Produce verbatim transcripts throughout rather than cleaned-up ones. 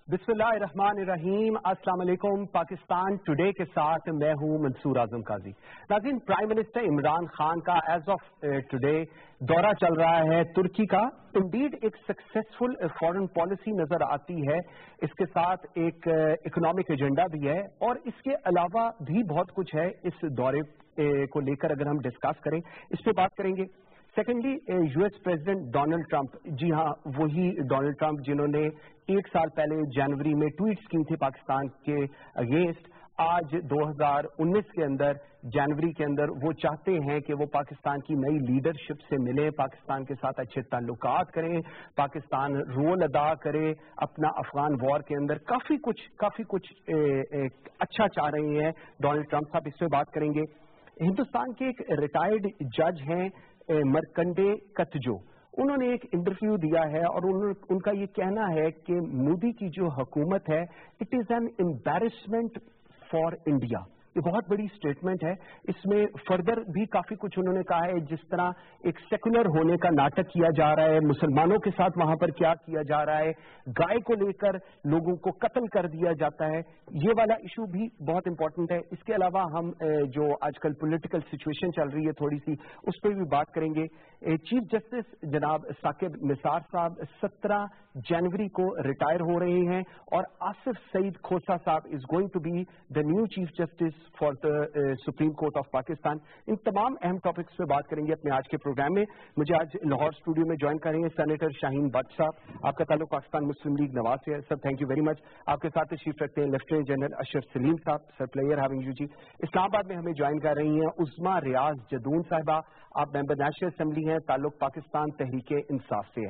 बिस्मिल्लाहिर्रहमानिर्रहीम। अस्सलाम वालेकुम। पाकिस्तान टुडे के साथ मैं हूं मंसूर आजम काजी। नाज़रीन, प्राइम मिनिस्टर इमरान खान का एज ऑफ टुडे दौरा चल रहा है तुर्की का। इंडीड एक सक्सेसफुल फॉरेन पॉलिसी नजर आती है, इसके साथ एक इकोनॉमिक एजेंडा भी है और इसके अलावा भी बहुत कुछ है। इस दौरे को लेकर अगर हम डिस्कस करें, इस पर बात करेंगे। Secondly, US president Donald Trump, जी हाँ, वही डोनाल्ड ट्रंप जिन्होंने एक साल पहले जनवरी में ट्वीट्स की थी पाकिस्तान के अगेंस्ट, आज दो हज़ार उन्नीस के अंदर जनवरी के अंदर वो चाहते हैं कि वो पाकिस्तान की नई लीडरशिप से मिले, पाकिस्तान के साथ अच्छे ताल्लुकात करें, पाकिस्तान रोल अदा करे अपना अफगान वॉर के अंदर। काफी कुछ काफी कुछ ए, ए, अच्छा चाह रहे हैं डोनाल्ड ट्रंप साहब, इस पर बात करेंगे। हिंदुस्तान के एक रिटायर्ड जज हैं मरकंडे कतजो, उन्होंने एक इंटरव्यू दिया है और उनका ये कहना है कि मोदी की जो हुकूमत है, it is an embarrassment for India. ये बहुत बड़ी स्टेटमेंट है। इसमें फर्दर भी काफी कुछ उन्होंने कहा है, जिस तरह एक सेकुलर होने का नाटक किया जा रहा है, मुसलमानों के साथ वहां पर क्या किया जा रहा है, गाय को लेकर लोगों को कत्ल कर दिया जाता है, ये वाला इशू भी बहुत इंपॉर्टेंट है। इसके अलावा हम जो आजकल पॉलिटिकल सिचुएशन चल रही है थोड़ी सी, उस पर भी बात करेंगे। चीफ जस्टिस जनाब साकिब निसार साहब सत्रह जनवरी को रिटायर हो रहे हैं और आसिफ सईद खोसा साहब is going to be the new chief justice for the supreme court of Pakistan. इन तमाम अहम टॉपिक्स पे बात करेंगे अपने आज के प्रोग्राम में। मुझे आज लाहौर स्टूडियो में ज्वाइन कर रहे हैं सेनेटर शाहीन भट्ट साहब। आपका ताल्लुक पाकिस्तान मुस्लिम लीग नवाज से है sir, thank you very much. आपके साथ तशरीफ रखते हैं लेफ्टिनेंट जनरल अशरफ सलीम साहब, सर प्लेयर हैविंग यू जी। इस्लामाबाद में हमें ज्वाइन कर रही हैं उस्मा रियाज जदून साहिबा, आप मेंबर नेशनल असेंबली हैं, ताल्लुक पाकिस्तान तहरीके इंसाफ से है।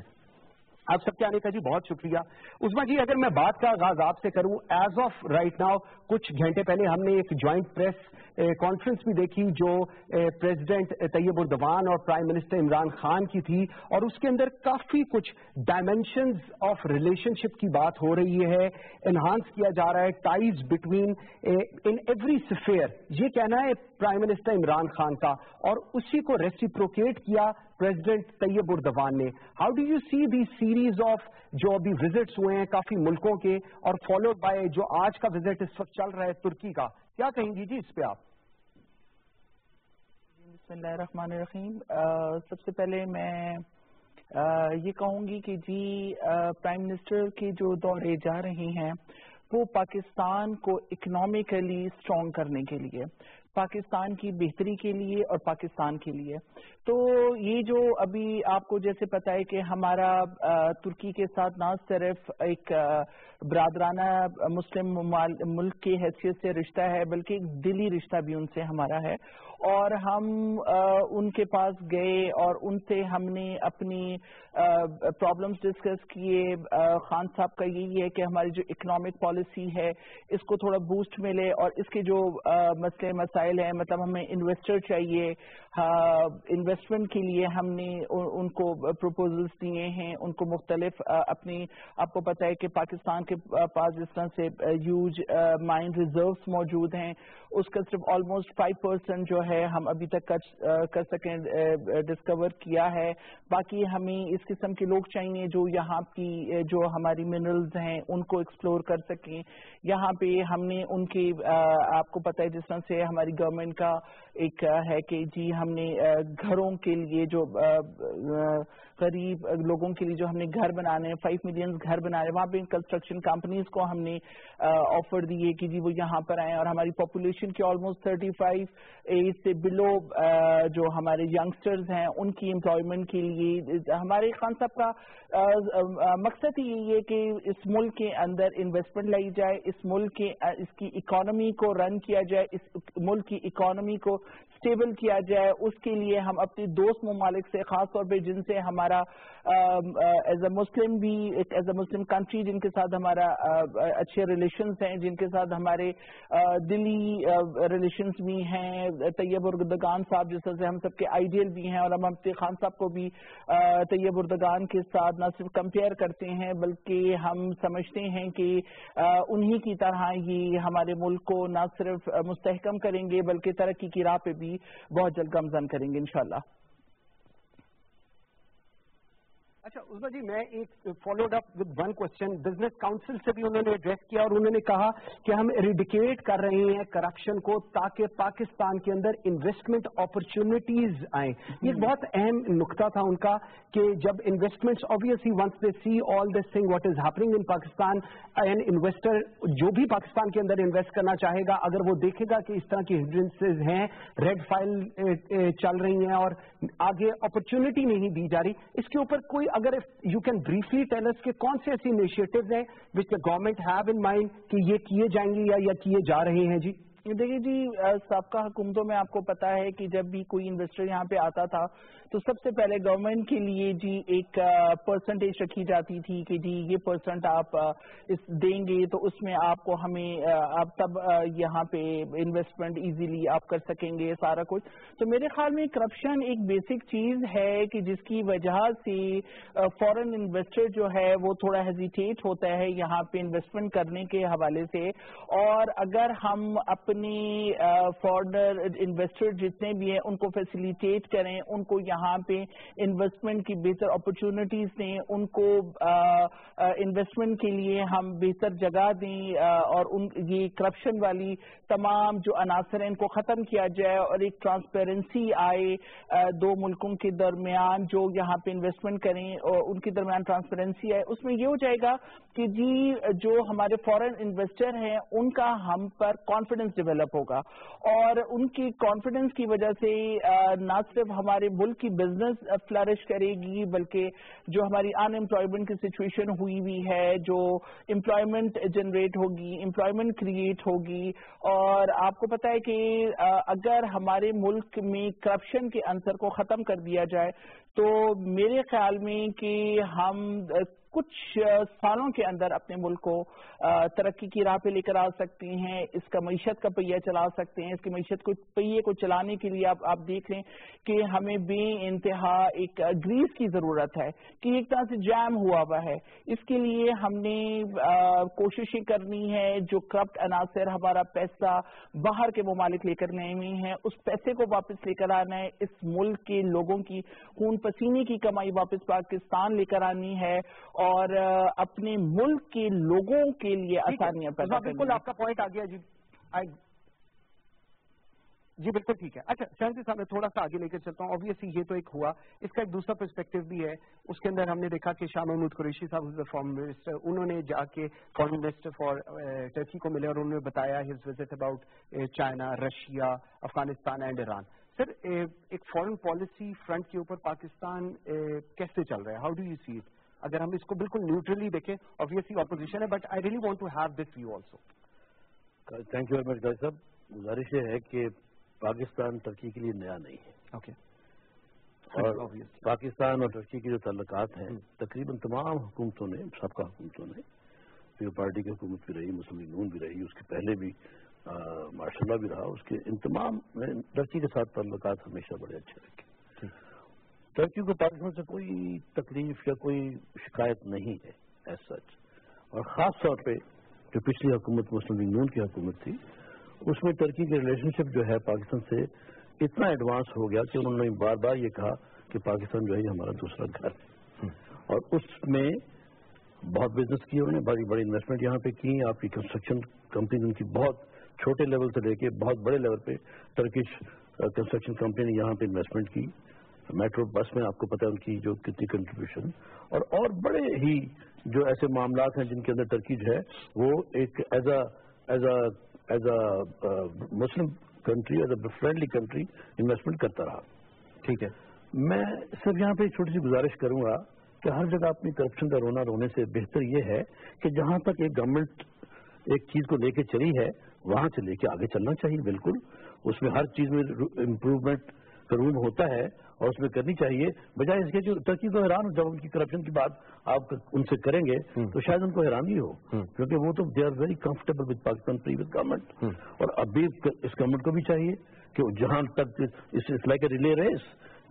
आप सबके आने का जी बहुत शुक्रिया। उस्मा जी, अगर मैं बात का आगाज आपसे करूं, एज ऑफ राइट नाउ कुछ घंटे पहले हमने एक ज्वाइंट प्रेस कॉन्फ्रेंस भी देखी जो प्रेसिडेंट तैयब उर्दवान और प्राइम मिनिस्टर इमरान खान की थी, और उसके अंदर काफी कुछ डायमेंशंस ऑफ रिलेशनशिप की बात हो रही है, एनहांस किया जा रहा है ties between in every sphere, ये कहना है प्राइम मिनिस्टर इमरान खान का, और उसी को रेसिप्रोकेट किया प्रेसिडेंट तैयब उर्दवान ने। How do you see the series of जो अभी विजिट्स हुए हैं काफी मुल्कों के, और फॉलोड बाय जो आज का विजिट इस वक्त चल रहा है तुर्की का, क्या कहेंगी जी इस पे आप? बिस्मिल्लाहिर्रहमानिर्रहीम। सबसे पहले मैं आ, ये कहूंगी कि जी प्राइम मिनिस्टर के जो दौरे जा रहे हैं वो पाकिस्तान को इकोनॉमिकली स्ट्रॉन्ग करने के लिए, पाकिस्तान की बेहतरी के लिए और पाकिस्तान के लिए। तो ये जो अभी आपको जैसे पता है कि हमारा आ, तुर्की के साथ ना सिर्फ एक बरादराना मुस्लिम मुल्क की हैसियत से रिश्ता है, बल्कि एक दिली रिश्ता भी उनसे हमारा है। और हम आ, उनके पास गए और उनसे हमने अपनी प्रॉब्लम्स डिस्कस किए। खान साहब का यही है कि हमारी जो इकोनॉमिक पॉलिसी है इसको थोड़ा बूस्ट मिले, और इसके जो आ, मसले मसाइल हैं, मतलब हमें इन्वेस्टर चाहिए, इन्वेस्टमेंट के लिए हमने उ, उनको प्रपोजल्स दिए हैं, उनको मुख्तलिफ अपनी, आपको पता है कि पाकिस्तान के पास जिस तरह से ह्यूज माइन रिजर्व्स मौजूद हैं, उसका सिर्फ ऑलमोस्ट फाइव परसेंट जो है हम अभी तक कर, कर सकें डिस्कवर किया है। बाकी हमें इस किस्म के लोग चाहिए जो यहाँ की जो हमारी मिनरल्स हैं उनको एक्सप्लोर कर सकें। यहाँ पे हमने उनके, आपको पता है जिस तरह से हमारी गवर्नमेंट का एक है कि जी हमने घरों के लिए जो गरीब लोगों के लिए जो हमने घर बनाने हैं, फाइव मिलियन घर बना रहे हैं, वहाँ पे कंस्ट्रक्शन कंपनीज को हमने ऑफर दिए कि जी वो यहाँ पर आए, और हमारी पॉपुलेशन के ऑलमोस्ट थर्टी फाइव एज से बिलो जो हमारे यंगस्टर्स हैं उनकी एम्प्लॉयमेंट के लिए हमारे खान साहब का आ, आ, मकसद ही यही है कि इस मुल्क के अंदर इन्वेस्टमेंट लाई जाए, इस मुल्क के इसकी इकोनॉमी को रन किया जाए, इस मुल्क की इकोनॉमी को स्टेबल किया जाए। उसके लिए हम अपने दोस्त ममालिक से, खास तौर पे जिनसे हमारा एज अ मुस्लिम भी एज अ मुस्लिम कंट्री जिनके साथ हमारा uh, अच्छे रिलेशंस हैं, जिनके साथ हमारे uh, दिली रिलेशंस uh, भी हैं, तैयब उर्दगान साहब जिस तरह से हम सबके आइडियल भी हैं, और हम अपने खान साहब को भी uh, तैयब उर्दगान के साथ न सिर्फ कंपेयर करते हैं बल्कि हम समझते हैं कि uh, उन्हीं की तरह ये हमारे मुल्क को न सिर्फ मुस्तहकम करेंगे बल्कि तरक्की की राह पे भी बहुत जल्द गमजन करेंगे इंशाल्लाह। اچھا عظما جی، میں ایک followed up with one question, business council سے بھی انہوں نے ایڈریس کیا اور انہوں نے کہا کہ ہم ایریڈیکیٹ کر رہے ہیں کرپشن کو تاکہ پاکستان کے اندر انویسٹمنٹ اپرچونٹیز آئیں. یہ ایک بہت اہم نقطہ تھا ان کا کہ جب investments obviously once they see all this thing what is happening in Pakistan, an investor جو بھی پاکستان کے اندر انویسٹ کرنا چاہے گا اگر وہ دیکھے گا کہ اس طرح کی ہنڈرنسز ہیں، ریڈ فائل چل رہی ہیں اور آگے اپرچونٹی نہیں دی جا رہی، اس کے اوپر کوئی اگر you can briefly tell us کہ کون سے ایسی انیشیٹوز ہیں which the government have in mind کہ یہ کیے جائیں گے یا یا کیے جا رہے ہیں؟ جی دیکھیے جی، سابقہ حکومتوں میں آپ کو پتا ہے کہ جب بھی کوئی انویسٹر یہاں پہ آتا تھا تو سب سے پہلے گورنمنٹ کے لیے جی ایک پرسنٹیج رکھی جاتی تھی کہ جی یہ پرسنٹ آپ اس دیں گے تو اس میں آپ کو ہمیں آپ تب یہاں پہ انویسٹمنٹ ایزیلی آپ کر سکیں گے سارا کچھ. تو میرے خیال میں کرپشن ایک بیسک چیز ہے کہ جس کی وجہ سے فورن انویسٹر جو ہے وہ تھوڑا ہیزیٹیٹ ہوتا ہے یہاں پہ انویسٹمنٹ کرنے کے حوالے سے. اور اگر ہم اپنے فارنر انویسٹر جتنے بھی ہیں ان کو فیسیلیٹیٹ کریں، ان کو یہاں پہ انویسٹمنٹ کی بہتر اپرچونٹیز دیں، ان کو انویسٹمنٹ کے لیے ہم بہتر جگہ دیں اور ان یہ کرپشن والی تمام جو عناصر ہیں ان کو ختم کیا جائے اور ایک ٹرانسپیرنسی آئے دو ملکوں کے درمیان جو یہاں پہ انویسٹمنٹ کریں اور ان کے درمیان ٹرانسپیرنسی آئے. اس میں یہ ہو جائے گا کہ جی جو ہمارے فورن انویسٹر ہیں ان کا ہم پر کانفیڈنس ڈیولپ ہوگا اور ان کی کانفیڈنس کی وجہ سے نہ صرف ہمارے ملک کی بزنس فلرش کرے گی بلکہ جو ہماری ان امپلائمنٹ کی سچویشن ہوئی ہوئی ہے، جو امپلائمنٹ جنریٹ ہوگی، امپلائمنٹ کریٹ ہوگی. اور آپ کو پتا ہے کہ اگر ہمارے ملک میں کرپشن کے عنصر کو ختم کر دیا جائے تو میرے خیال میں کہ ہم کچھ سالوں کے اندر اپنے ملک کو ترقی کی راہ پہ لے کر آ سکتے ہیں، اس کا معیشت کا پہیہ چلا سکتے ہیں. اس کی معیشت کو پہیے کو چلانے کے لیے آپ آپ دیکھ لیں کہ ہمیں بے انتہا ایک گریس کی ضرورت ہے کہ ایک طرح سے جام ہوا ہوا ہے. اس کے لیے ہم نے کوششیں کرنی ہے، جو کرپٹ عناصر ہمارا پیسہ باہر کے ممالک لے کر نئے ہوئے ہیں اس پیسے کو واپس لے کر آنا ہے، اس ملک کے لوگوں کی خون پسینے کی کمائی واپس پاکستان لے کر آنی ہے اور اپنے ملک کے لوگوں کے لیے آسانیاں پیدا کرنی. بالکل آپ کا پوائنٹ آ گیا جی. جی بالکل ٹھیک ہے. اچھا شہنشاہ صاحب میں تھوڑا سا آگے لے کر چلتا ہوں. آبویسلی یہ تو ایک ہوا، اس کا ایک دوسرا پرسپیکٹو بھی ہے. اس کے اندر ہم نے دیکھا کہ شاہ محمود قریشی صاحب فارم منسٹر، انہوں نے جا کے فارن منسٹر فار ٹرکی کو ملے اور انہوں نے بتایا his visit about China, Russia, Afghanistan and Iran. Sir ایک فارن پالیسی فرنٹ کے اوپر پاکستان کیسے چل رہا ہے؟ How do you see it? اگر ہم اس کو بالکل نیوٹرلی دیکھیں، آبویسلی اپوزیشن ہے but I really want to have this view also. Thank you very much doctor صاحب. گزارش یہ ہے کہ پاکستان ترکی کے لیے نیا نہیں ہے. اوکے. اور پاکستان اور ترکی کے جو تعلقات ہیں تقریباً تمام حکومتوں نے، سابقہ حکومتوں نے، جو پارٹی کی حکومت بھی رہی، مسلم لیگ نون بھی رہی، اس کے پہلے بھی ماشاء اللہ بھی رہا، اس کے ان تمام ترکی کے ساتھ تعلقات ہمیشہ بڑے اچھے رکھے. ترکی کو پاکستان سے کوئی تکلیف یا کوئی شکایت نہیں ہے ایز سچ. اور خاص طور پہ جو پچھلی حکومت مسلم لیگ نون کی حکومت تھی اس میں ترکی کے ریلیشن شپ جو ہے پاکستان سے اتنا ایڈوانس ہو گیا کہ انہوں نے بار بار یہ کہا کہ پاکستان جو ہے ہمارا دوسرا گھر ہے. اور اس میں بہت بزنس کی، انہوں نے بڑی بڑی انویسٹمنٹ یہاں پہ کی. آپ کی کنسٹرکشن کمپنی ان کی بہت چھوٹے لیول سے لے کے بہت بڑے لیول پہ ٹرکش کنسٹرکشن کمپنی نے یہاں پہ انویسٹمنٹ کی. میٹرو بس میں آپ کو پتا ہے ان کی جو کتنی کنٹریبیوشن، اور اور بڑے ہی جو ایسے معاملات ہیں جن کے اندر ترکی جو ہے وہ ایک as a as a as a Muslim country, as a friendly country investment کرتا رہا. ٹھیک ہے. میں صرف یہاں پہ چھوٹی سی گزارش کروں گا کہ ہر جگہ اپنی کرپشن کا رونا رونے سے بہتر یہ ہے کہ جہاں تک ایک گورنمنٹ ایک چیز کو لے کے چلی ہے وہاں سے لے کے آگے چلنا چاہیے. بالکل اس میں ہر چیز میں امپروومنٹ کا روم ہوتا ہے اور اس میں کرنی چاہیے، بجائے اس کے جو ترکی کو حیران جب ان کی کرپشن کی بات آپ ان سے کریں گے تو شاید ان کو حیرانی ہو، کیونکہ وہ تو they are very comfortable with Pakistan previous government. اور اب بھی اس گورنمنٹ کو بھی چاہیے کہ جہاں تک اس لائک اے ریلے ریس،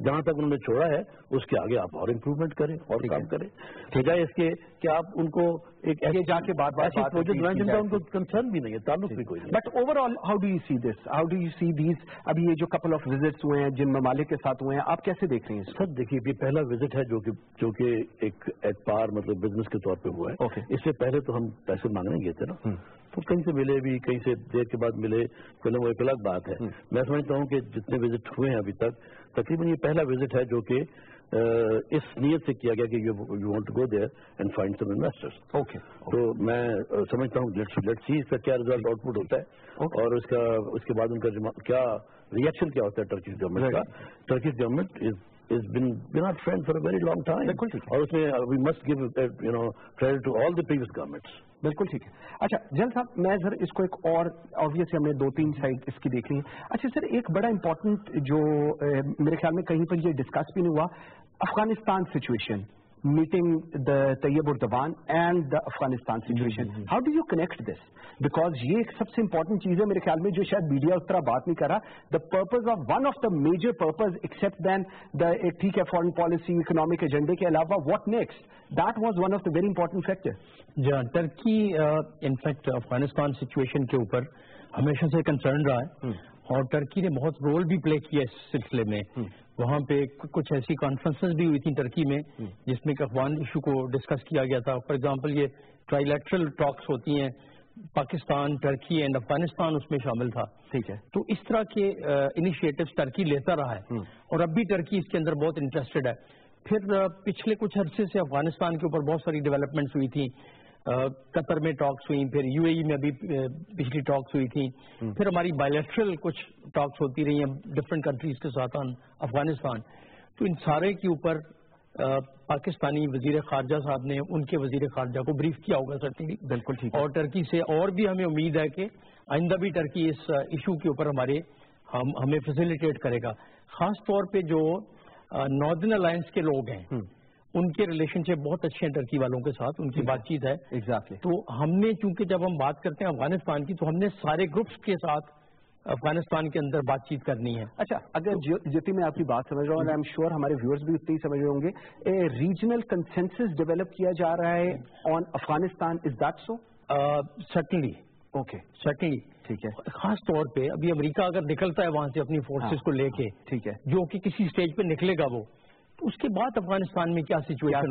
جہاں تک انہوں نے چھوڑا ہے اس کے آگے آپ اور امپروومنٹ کریں اور کام کریں، بجائے اس کے کہ آپ ان کو ایک ایسے جا کے بات ایسی پروجیکٹ بنائیں جن کا ان کو کنسرن بھی نہیں ہے، تعلق بھی کوئی نہیں۔ But overall how do you see this, how do you see these, ابھی یہ جو کپل آف وزٹس ہوئے ہیں جن ممالک کے ساتھ ہوئے ہیں، آپ کیسے دیکھ رہے ہیں؟ سر دیکھیے یہ پہلا وزٹ ہے جو کہ جو کہ ایک اعتبار مطلب بزنس کے طور پہ ہوا ہے، اس سے پہلے تو ہم پیسے مانگنے گئے تھے نا، تو کہیں سے ملے بھی، کہیں سے دیر کے بعد ملے، پہلے وہ ایک الگ بات ہے۔ میں سمجھتا ہوں کہ جتنے وزٹ ہوئے ہیں ابھی تک تقریباً یہ پہلا وزٹ ہے جو کہ اس نیت سے کیا گیا کہ you want to go there and find some investors. Okay, تو میں سمجھتا ہوں لیٹس سی اس کا کیا ریزلٹ آؤٹ پٹ ہوتا ہے اور اس کا اس کے بعد ان کا کیا ریئیکشن کیا ہوتا ہے ٹرکش گورنمنٹ کا۔ Turkish government is has been been our friend for a very long time، اور اس میں we must give you know credit to all the previous governments۔ بالکل ٹھیک ہے۔ اچھا جل صاحب، میں سر اس کو ایک اور آبویسلی ہم نے دو تین سائڈ اس کی دیکھ لی ہے۔ اچھا سر، ایک بڑا امپورٹنٹ جو میرے خیال میں کہیں پر یہ ڈسکس بھی نہیں ہوا، Afghanistan situation, meeting the Tayyip Erdogan and the Afghanistan situation, how do you connect this? Because یہ ایک سب سے امپورٹنٹ چیز ہے میرے خیال میں جو شاید میڈیا اس طرح بات نہیں کر رہا۔ The purpose of one of the major purpose except then the ایک ٹھیک ہے فارن پالیسی اکنامک ایجنڈے کے علاوہ what next, that was one of the very important factor. جی ہاں، ٹرکی انفیکٹ افغانستان سچویشن کے اوپر ہمیشہ سے کنسرن رہا ہے، اور ٹرکی نے بہت رول بھی پلے کیا اس سلسلے میں۔ وہاں پہ کچھ ایسی کانفرنسز بھی ہوئی تھیں ٹرکی میں جس میں کہ افغان ایشو کو ڈسکس کیا گیا تھا۔ فار ایگزامپل یہ ٹرائی لیٹرل ٹاکس ہوتی ہیں، پاکستان، ٹرکی اینڈ افغانستان اس میں شامل تھا۔ ٹھیک ہے، تو اس طرح کے انیشیٹوز ٹرکی لیتا رہا ہے، اور اب بھی ٹرکی اس کے اندر بہت انٹرسٹڈ ہے۔ پھر پچھلے کچھ عرصے سے افغانستان کے اوپر بہت ساری ڈیولپمنٹس ہوئی تھیں، قطر میں ٹاکس ہوئی، پھر یو اے ای میں ابھی پچھلی ٹاکس ہوئی تھیں، پھر ہماری بائیلیٹرل کچھ ٹاکس ہوتی رہی ہیں ڈفرینٹ کنٹریز کے ساتھ افغانستان۔ تو ان سارے کے اوپر پاکستانی وزیر خارجہ صاحب نے ان کے وزیر خارجہ کو بریف کیا ہوگا سرٹنلی، بالکل ٹھیک، اور ٹرکی سے اور بھی ہمیں امید ہے کہ آئندہ بھی ٹرکی اس ایشو کے اوپر ہمارے ہم ہمیں فیسیلیٹیٹ کرے گا۔ خاص طور پہ جو ناردرن الائنس کے لوگ ہیں ان کے ریلیشن شپ بہت اچھے ہیں ٹرکی والوں کے ساتھ، ان کی بات چیت ہے۔ ایگزیکٹلی، تو ہم نے چونکہ جب ہم بات کرتے ہیں افغانستان کی تو ہم نے سارے گروپس کے ساتھ افغانستان کے اندر بات چیت کرنی ہے۔ اچھا، اگر جتنی میں آپ کی بات سمجھ رہا ہوں، آئی ایم شیور ہمارے ویورز بھی اتنی سمجھ رہے ہوں گے، ریجنل کنسنسس ڈیولپ کیا جا رہا ہے on Afghanistan, is that so? Certainly, okay, certainly, ٹھیک ہے۔ خاص طور پہ ابھی امریکہ اگر نکلتا ہے وہاں سے اپنی فورسز کو لے کے، ٹھیک ہے، جو کہ کسی اسٹیج پہ نکلے گا وہ، تو اس کے بعد افغانستان میں کیا سچویشن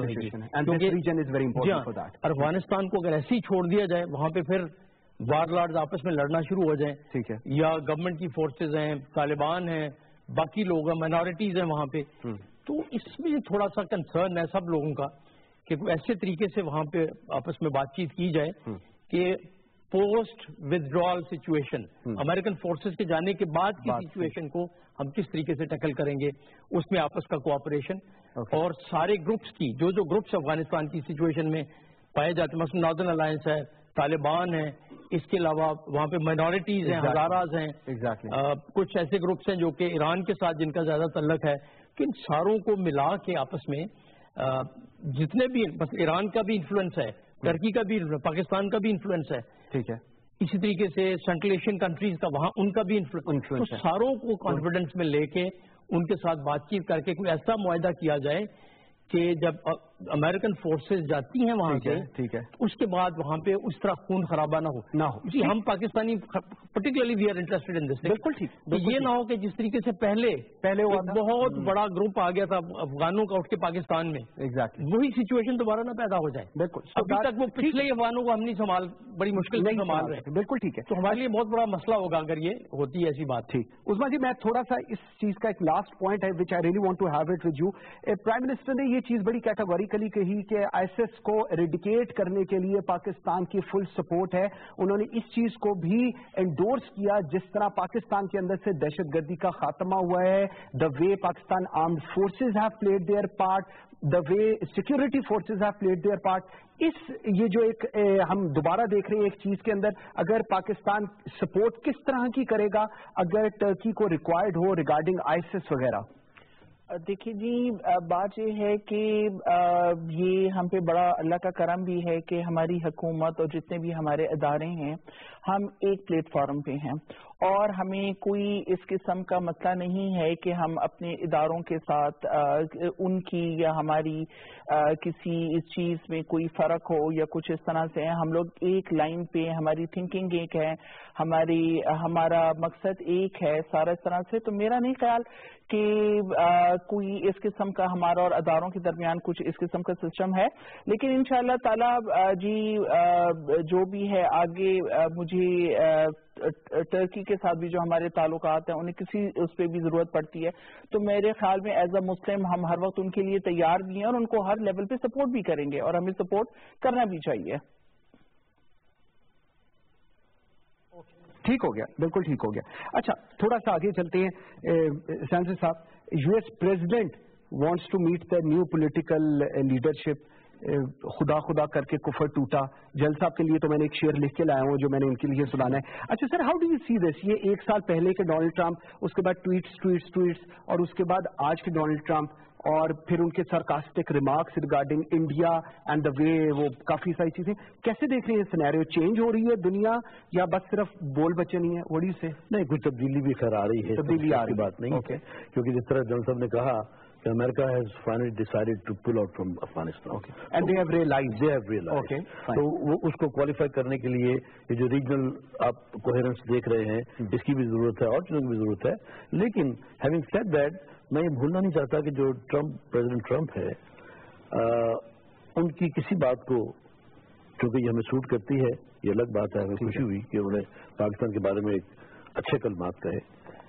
ہوگی؟ افغانستان کو اگر ایسے ہی چھوڑ دیا جائے وہاں پہ پھر وار لارڈز آپس میں لڑنا شروع ہو جائیں، ٹھیک ہے، یا گورنمنٹ کی فورسز ہیں، طالبان ہیں، باقی لوگ ہیں، مائنورٹیز ہیں وہاں پہ، تو اس میں تھوڑا سا کنسرن ہے سب لوگوں کا کہ کوئی ایسے طریقے سے وہاں پہ آپس میں بات چیت کی جائے کہ post withdrawal situation, American forces کے جانے کے بعد کی سچویشن کو ہم کس طریقے سے ٹیکل کریں گے، اس میں آپس کا کوآپریشن اور سارے گروپس کی جو جو گروپس افغانستان کی سچویشن میں پائے جاتے ہیں، مثلا ناردرن الائنس ہے، طالبان ہیں، اس کے علاوہ وہاں پہ مائنورٹیز ہیں، ہزاراز ہیں، کچھ ایسے گروپس ہیں جو کہ ایران کے ساتھ جن کا زیادہ تعلق ہے، کہ ان ساروں کو ملا کے آپس میں جتنے بھی ایران کا بھی انفلوئنس ہے، ٹرکی کا بھی، پاکستان کا بھی انفلوئنس ہے، ٹھیک ہے، اسی طریقے سے سینٹرل ایشین کنٹریز کا وہاں ان کا بھی انفلوئنس، تو ساروں کو کانفیڈنس میں لے کے ان کے ساتھ بات چیت کر کے کوئی ایسا معاہدہ کیا جائے کہ جب امریکن فورسز جاتی ہیں وہاں سے، ٹھیک ہے، اس کے بعد وہاں پہ اس طرح خون خرابہ نہ ہو نہ ہو جی ہم Pakistani particularly we are interested in this, بالکل ٹھیک، یہ نہ ہو کہ جس طریقے سے پہلے پہلے بہت بڑا گروپ آ گیا تھا افغانوں کا اٹھ کے پاکستان میں، ایگزیکٹلی وہی سچویشن دوبارہ نہ پیدا ہو جائے، بالکل، ابھی تک وہ پچھلے افغانوں کو ہم نہیں سنبھال، بڑی مشکل سے سنبھال رہے، بالکل ٹھیک ہے، تو ہمارے لیے بہت بڑا مسئلہ ہوگا اگر یہ ہوتی ہے ایسی بات۔ ٹھیک، عثمان جی میں تھوڑا سا اس چیز کا ایک لاسٹ پوائنٹ ہے which I really want to have it with you, prime minister نے یہ چیز بڑی کیٹیگوریکلی کہی کہ آئی ایس ایس کو ایریڈیکیٹ کرنے کے لیے پاکستان کی فل سپورٹ ہے، انہوں نے اس چیز کو بھی انڈورس کیا جس طرح پاکستان کے اندر سے دہشت گردی کا خاتمہ ہوا ہے، the way Pakistan armed forces have played their part, the way security forces have played their part, اس یہ جو ایک ہم دوبارہ دیکھ رہے ہیں ایک چیز کے اندر، اگر پاکستان سپورٹ کس طرح کی کرے گا اگر ٹرکی کو ریکوائرڈ ہو ریگارڈنگ آئی ایس ایس وغیرہ؟ دیکھیے جی بات یہ ہے کہ یہ ہم پہ بڑا اللہ کا کرم بھی ہے کہ ہماری حکومت اور جتنے بھی ہمارے ادارے ہیں ہم ایک پلیٹ فارم پہ ہیں اور ہمیں کوئی اس قسم کا مسئلہ نہیں ہے کہ ہم اپنے اداروں کے ساتھ ان کی یا ہماری کسی اس چیز میں کوئی فرق ہو یا کچھ اس طرح سے ہم لوگ ایک لائن پہ ہماری تھنکنگ ایک ہے ہماری ہمارا مقصد ایک ہے سارا اس طرح سے تو میرا نہیں خیال کہ کوئی اس قسم کا ہمارا اور اداروں کے درمیان کچھ اس قسم کا سسٹم ہے لیکن انشاءاللہ تعالی جی جو بھی ہے آگے مجھے ترکی کے ساتھ بھی جو ہمارے تعلقات ہیں انہیں کسی اس پہ بھی ضرورت پڑتی ہے تو میرے خیال میں ایز اے مسلم ہم ہر وقت ان کے لیے تیار بھی ہیں اور ان کو ہر لیول پہ سپورٹ بھی کریں گے اور ہمیں سپورٹ کرنا بھی چاہیے. ٹھیک ہو گیا, بالکل ٹھیک ہو گیا. اچھا تھوڑا سا آگے چلتے ہیں. سینسر صاحب, U S president wants to meet the new political leadership. خدا خدا کر کے کفر ٹوٹا. جل صاحب کے لیے تو میں نے ایک شعر لکھ کے لایا ہوں جو میں نے ان کے لیے سنانا ہے. اچھا sir, how do you see this? یہ ایک سال پہلے کے ڈونلڈ ٹرمپ, اس کے بعد ٹویٹس ٹویٹس ٹویٹس اور اس کے بعد آج کے ڈونلڈ ٹرمپ اور پھر ان کے sarcastic remarks regarding India and the way, وہ کافی ساری چیزیں. کیسے دیکھ رہے ہیں سینیریو؟ چینج ہو رہی ہے دنیا یا بس صرف بول بچے نہیں ہے؟ وڈی سے نہیں, کچھ تبدیلی بھی خیر آ رہی ہے. تبدیلی آ رہی بات نہیں ہے کیونکہ جس طرح جنرل صاحب نے کہا کہ امریکہ has finally decided to pull out from Afghanistan. Okay. And they have realized. They have realized. Okay. تو وہ اس کو کوالیفائی کرنے کے لیے یہ جو ریجنل آپ کوہیرنس دیکھ رہے ہیں اس کی بھی ضرورت ہے اور چیزوں کی بھی ضرورت ہے. لیکن having said that میں یہ بھولنا نہیں چاہتا کہ جو ٹرمپ پریزیڈنٹ ٹرمپ ہے ان کی کسی بات کو کیونکہ یہ ہمیں سوٹ کرتی ہے, یہ الگ بات ہے, ہمیں خوشی ہوئی کہ انہوں نے پاکستان کے بارے میں ایک اچھے کلمات کہے.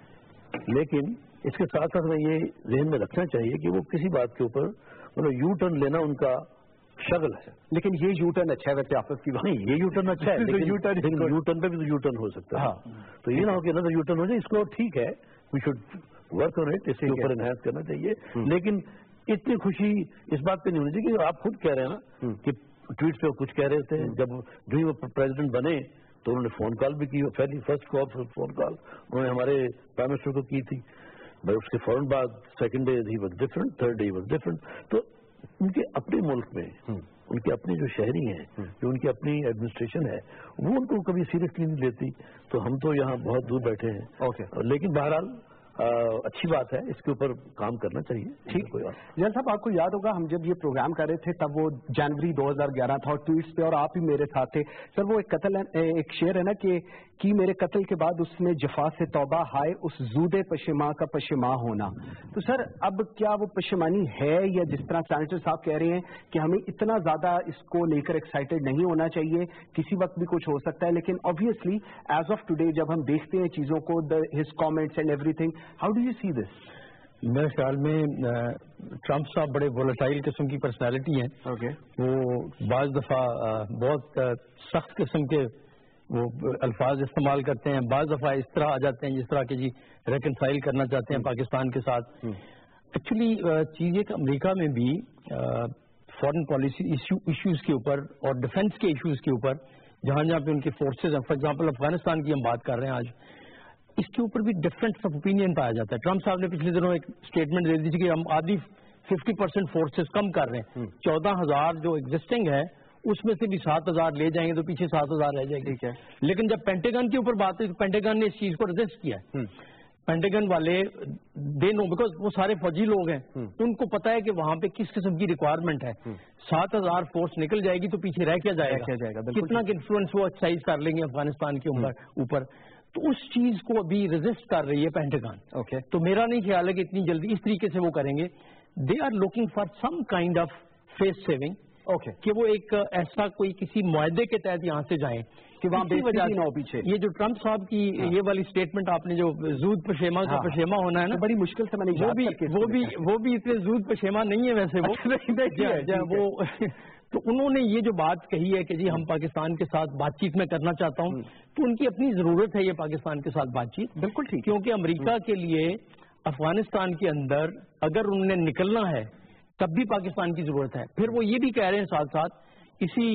لیکن اس کے ساتھ ساتھ میں یہ ذہن میں رکھنا چاہیے کہ وہ کسی بات کے اوپر مطلب یو ٹرن لینا ان کا شغل ہے. لیکن یہ یو ٹرن اچھا ہے ویسے آپس کی بات نہیں, یہ یو ٹرن اچھا ہے لیکن یو ٹرن پہ بھی تو یو ٹرن ہو سکتا ہے. تو یہ نہ ہو کہ نہ یو ٹرن ہو جائے, اس کو ٹھیک ہے, we should work on it, اس کے اوپر انہینس کرنا چاہیے. لیکن اتنی خوشی اس بات پہ نہیں ہونی چاہیے کہ آپ خود کہہ رہے ہیں نا کہ ٹویٹ پہ کچھ کہہ رہے تھے. جب جو ہی وہ پریزیڈنٹ بنے تو انہوں نے فون کال بھی کی, پہلی فرسٹ کال فون کال انہوں نے ہمارے پرائم منسٹر کو کی تھی. بھائی اس کے فوراً بعد سیکنڈ ڈے ہی واز ڈفرنٹ, تھرڈ ڈے ہی واز ڈفرنٹ. تو ان کے اپنے ملک میں ان کے اپنے جو شہری ہیں, جو ان کی اپنی ایڈمنسٹریشن ہے, وہ ان کو کبھی سیریسلی نہیں لیتی. تو ہم تو یہاں بہت دور بیٹھے ہیں. اوکے, لیکن بہرحال اچھی بات ہے, اس کے اوپر کام کرنا چاہیے. ٹھیک. جنرل صاحب آپ کو یاد ہوگا ہم جب یہ پروگرام کر رہے تھے تب وہ جنوری دو ہزار گیارہ تھا اور ٹویٹس پہ اور آپ ہی میرے ساتھ تھے. سر وہ ایک قتل ایک شعر ہے نا کہ کی میرے قتل کے بعد اس نے جفا سے توبہ, ہائے اس زود پشیماں کا پشیماں ہونا. تو سر اب کیا وہ پشیمانی ہے یا جس طرح سینیٹر صاحب کہہ رہے ہیں کہ ہمیں اتنا زیادہ اس کو لے کر ایکسائٹیڈ نہیں ہونا چاہیے, کسی وقت بھی کچھ ہو سکتا ہے. لیکن obviously ایز آف ٹوڈے جب ہم دیکھتے ہیں چیزوں کو, his comments and everything, how do you see this? میرے خیال میں ٹرمپ صاحب بڑے وولٹائل قسم کی پرسنالٹی ہیں. اوکے, وہ بعض دفعہ بہت سخت قسم کے وہ الفاظ استعمال کرتے ہیں, بعض دفعہ اس طرح آ جاتے ہیں جس طرح کہ جی ریکنسائل کرنا چاہتے ہیں پاکستان کے ساتھ. ایکچولی چیز ایک امریکہ میں بھی فارن پالیسی ایشوز کے اوپر اور ڈیفنس کے ایشوز کے اوپر جہاں جہاں پہ ان کے فورسز ہیں, فار ایگزامپل افغانستان کی ہم بات کر رہے ہیں آج, اس کے اوپر بھی ڈفرینس آف اوپینین پایا جاتا ہے. ٹرمپ صاحب نے پچھلے دنوں ایک اسٹیٹمنٹ دے دی تھی کہ ہم آدھی ففٹی پرسینٹ فورسز کم کر رہے ہیں, چودہ ہزار جو ایگزسٹنگ ہے اس میں سے بھی سات ہزار لے جائیں گے تو پیچھے سات ہزار رہ جائے گی. لیکن جب پینٹاگن کے اوپر بات ہے تو پینٹاگن نے اس چیز کو ریزسٹ کیا ہے. پینٹاگن والے دے نو بیکاز وہ سارے فوجی لوگ ہیں, ان کو پتا ہے کہ وہاں پہ کس قسم کی ریکوائرمنٹ ہے. سات ہزار فورس نکل جائے گی تو پیچھے رہ کیا جائے گا, کتنا انفلوئنس وہ ایکسرسائز کر لیں گے افغانستان کے اوپر. تو اس چیز کو ابھی ریزسٹ کر رہی ہے پینٹاگن. اوکے, تو میرا نہیں خیال ہے کہ اتنی جلدی اس طریقے سے وہ کریں گے. They are looking for some kind of face saving. Okay, کہ وہ ایک ایسا کوئی کسی معاہدے کے تحت یہاں سے جائیں کہ وہاں بے وجہ نہ ہو پیچھے. یہ جو ٹرمپ صاحب کی یہ والی اسٹیٹمنٹ آپ نے جو زود پشیماں کا پشیماں ہونا ہے نا, بڑی مشکل سے میں نے وہ بھی وہ بھی وہ بھی اتنے زود پشیماں نہیں ہے ویسے وہ وہ تو انہوں نے یہ جو بات کہی ہے کہ جی ہم پاکستان کے ساتھ بات چیت میں کرنا چاہتا ہوں, تو ان کی اپنی ضرورت ہے یہ پاکستان کے ساتھ بات چیت. بالکل ٹھیک, کیونکہ امریکہ کے لیے افغانستان کے اندر اگر انہوں نے نکلنا ہے تب بھی پاکستان کی ضرورت ہے. پھر وہ یہ بھی کہہ رہے ہیں ساتھ ساتھ اسی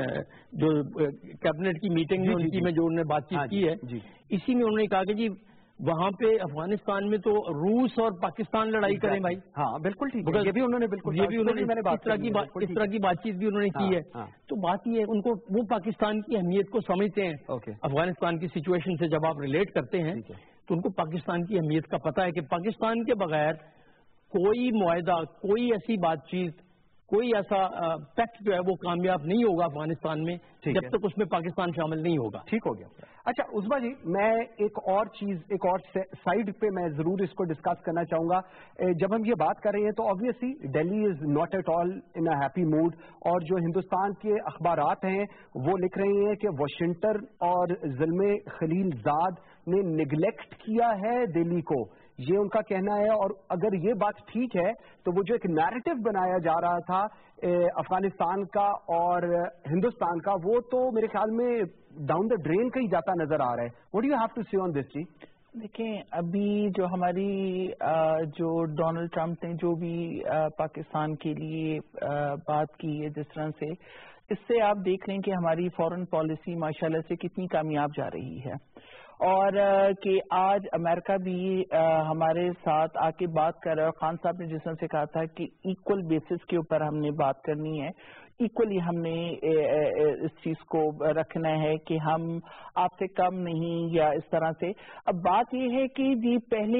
جو کیبنٹ کی میٹنگ میں ان کی میں جو انہوں نے بات چیت کی ہے, اسی میں انہوں نے کہا کہ جی وہاں پہ افغانستان میں تو روس اور پاکستان لڑائی کریں بھائی. ہاں بالکل ٹھیک ہے, یہ بھی انہوں نے بالکل یہ بھی انہوں نے اس طرح کی اس طرح کی بات چیت بھی انہوں نے کی ہے. تو بات یہ ہے ان کو وہ پاکستان کی اہمیت کو سمجھتے ہیں. افغانستان کی سچویشن سے جب آپ ریلیٹ کرتے ہیں تو ان کو پاکستان کی اہمیت کا پتہ ہے کہ پاکستان کے بغیر کوئی معاہدہ, کوئی ایسی بات چیت, کوئی ایسا پیکٹ جو ہے وہ کامیاب نہیں ہوگا افغانستان میں جب تک اس میں پاکستان شامل نہیں ہوگا. ٹھیک ہو گیا. اچھا عظما جی, میں ایک اور چیز, ایک اور سائڈ پہ میں ضرور اس کو ڈسکس کرنا چاہوں گا. جب ہم یہ بات کر رہے ہیں تو obviously Delhi is not at all in a happy mood, اور جو ہندوستان کے اخبارات ہیں وہ لکھ رہے ہیں کہ واشنگٹن اور زلمے خلیل زاد نے نگلیکٹ کیا ہے دہلی کو, یہ ان کا کہنا ہے. اور اگر یہ بات ٹھیک ہے تو وہ جو ایک نیریٹو بنایا جا رہا تھا افغانستان کا اور ہندوستان کا, وہ تو میرے خیال میں ڈاؤن دا ڈرین کہیں جاتا نظر آ رہا ہے. What do you have to see on this جی؟ دیکھیں, ابھی جو ہماری جو ڈونلڈ ٹرمپ نے جو بھی پاکستان کے لیے بات کی ہے جس طرح سے, اس سے آپ دیکھ لیں کہ ہماری فورن پالیسی ماشاءاللہ سے کتنی کامیاب جا رہی ہے, اور کہ آج امریکہ بھی ہمارے ساتھ آ کے بات کر رہا ہے. خان صاحب نے جس طرح سے کہا تھا کہ ایکول بیسس کے اوپر ہم نے بات کرنی ہے, ایکولی ہم نے اس چیز کو رکھنا ہے کہ ہم آپ سے کم نہیں یا اس طرح سے. اب بات یہ ہے کہ جی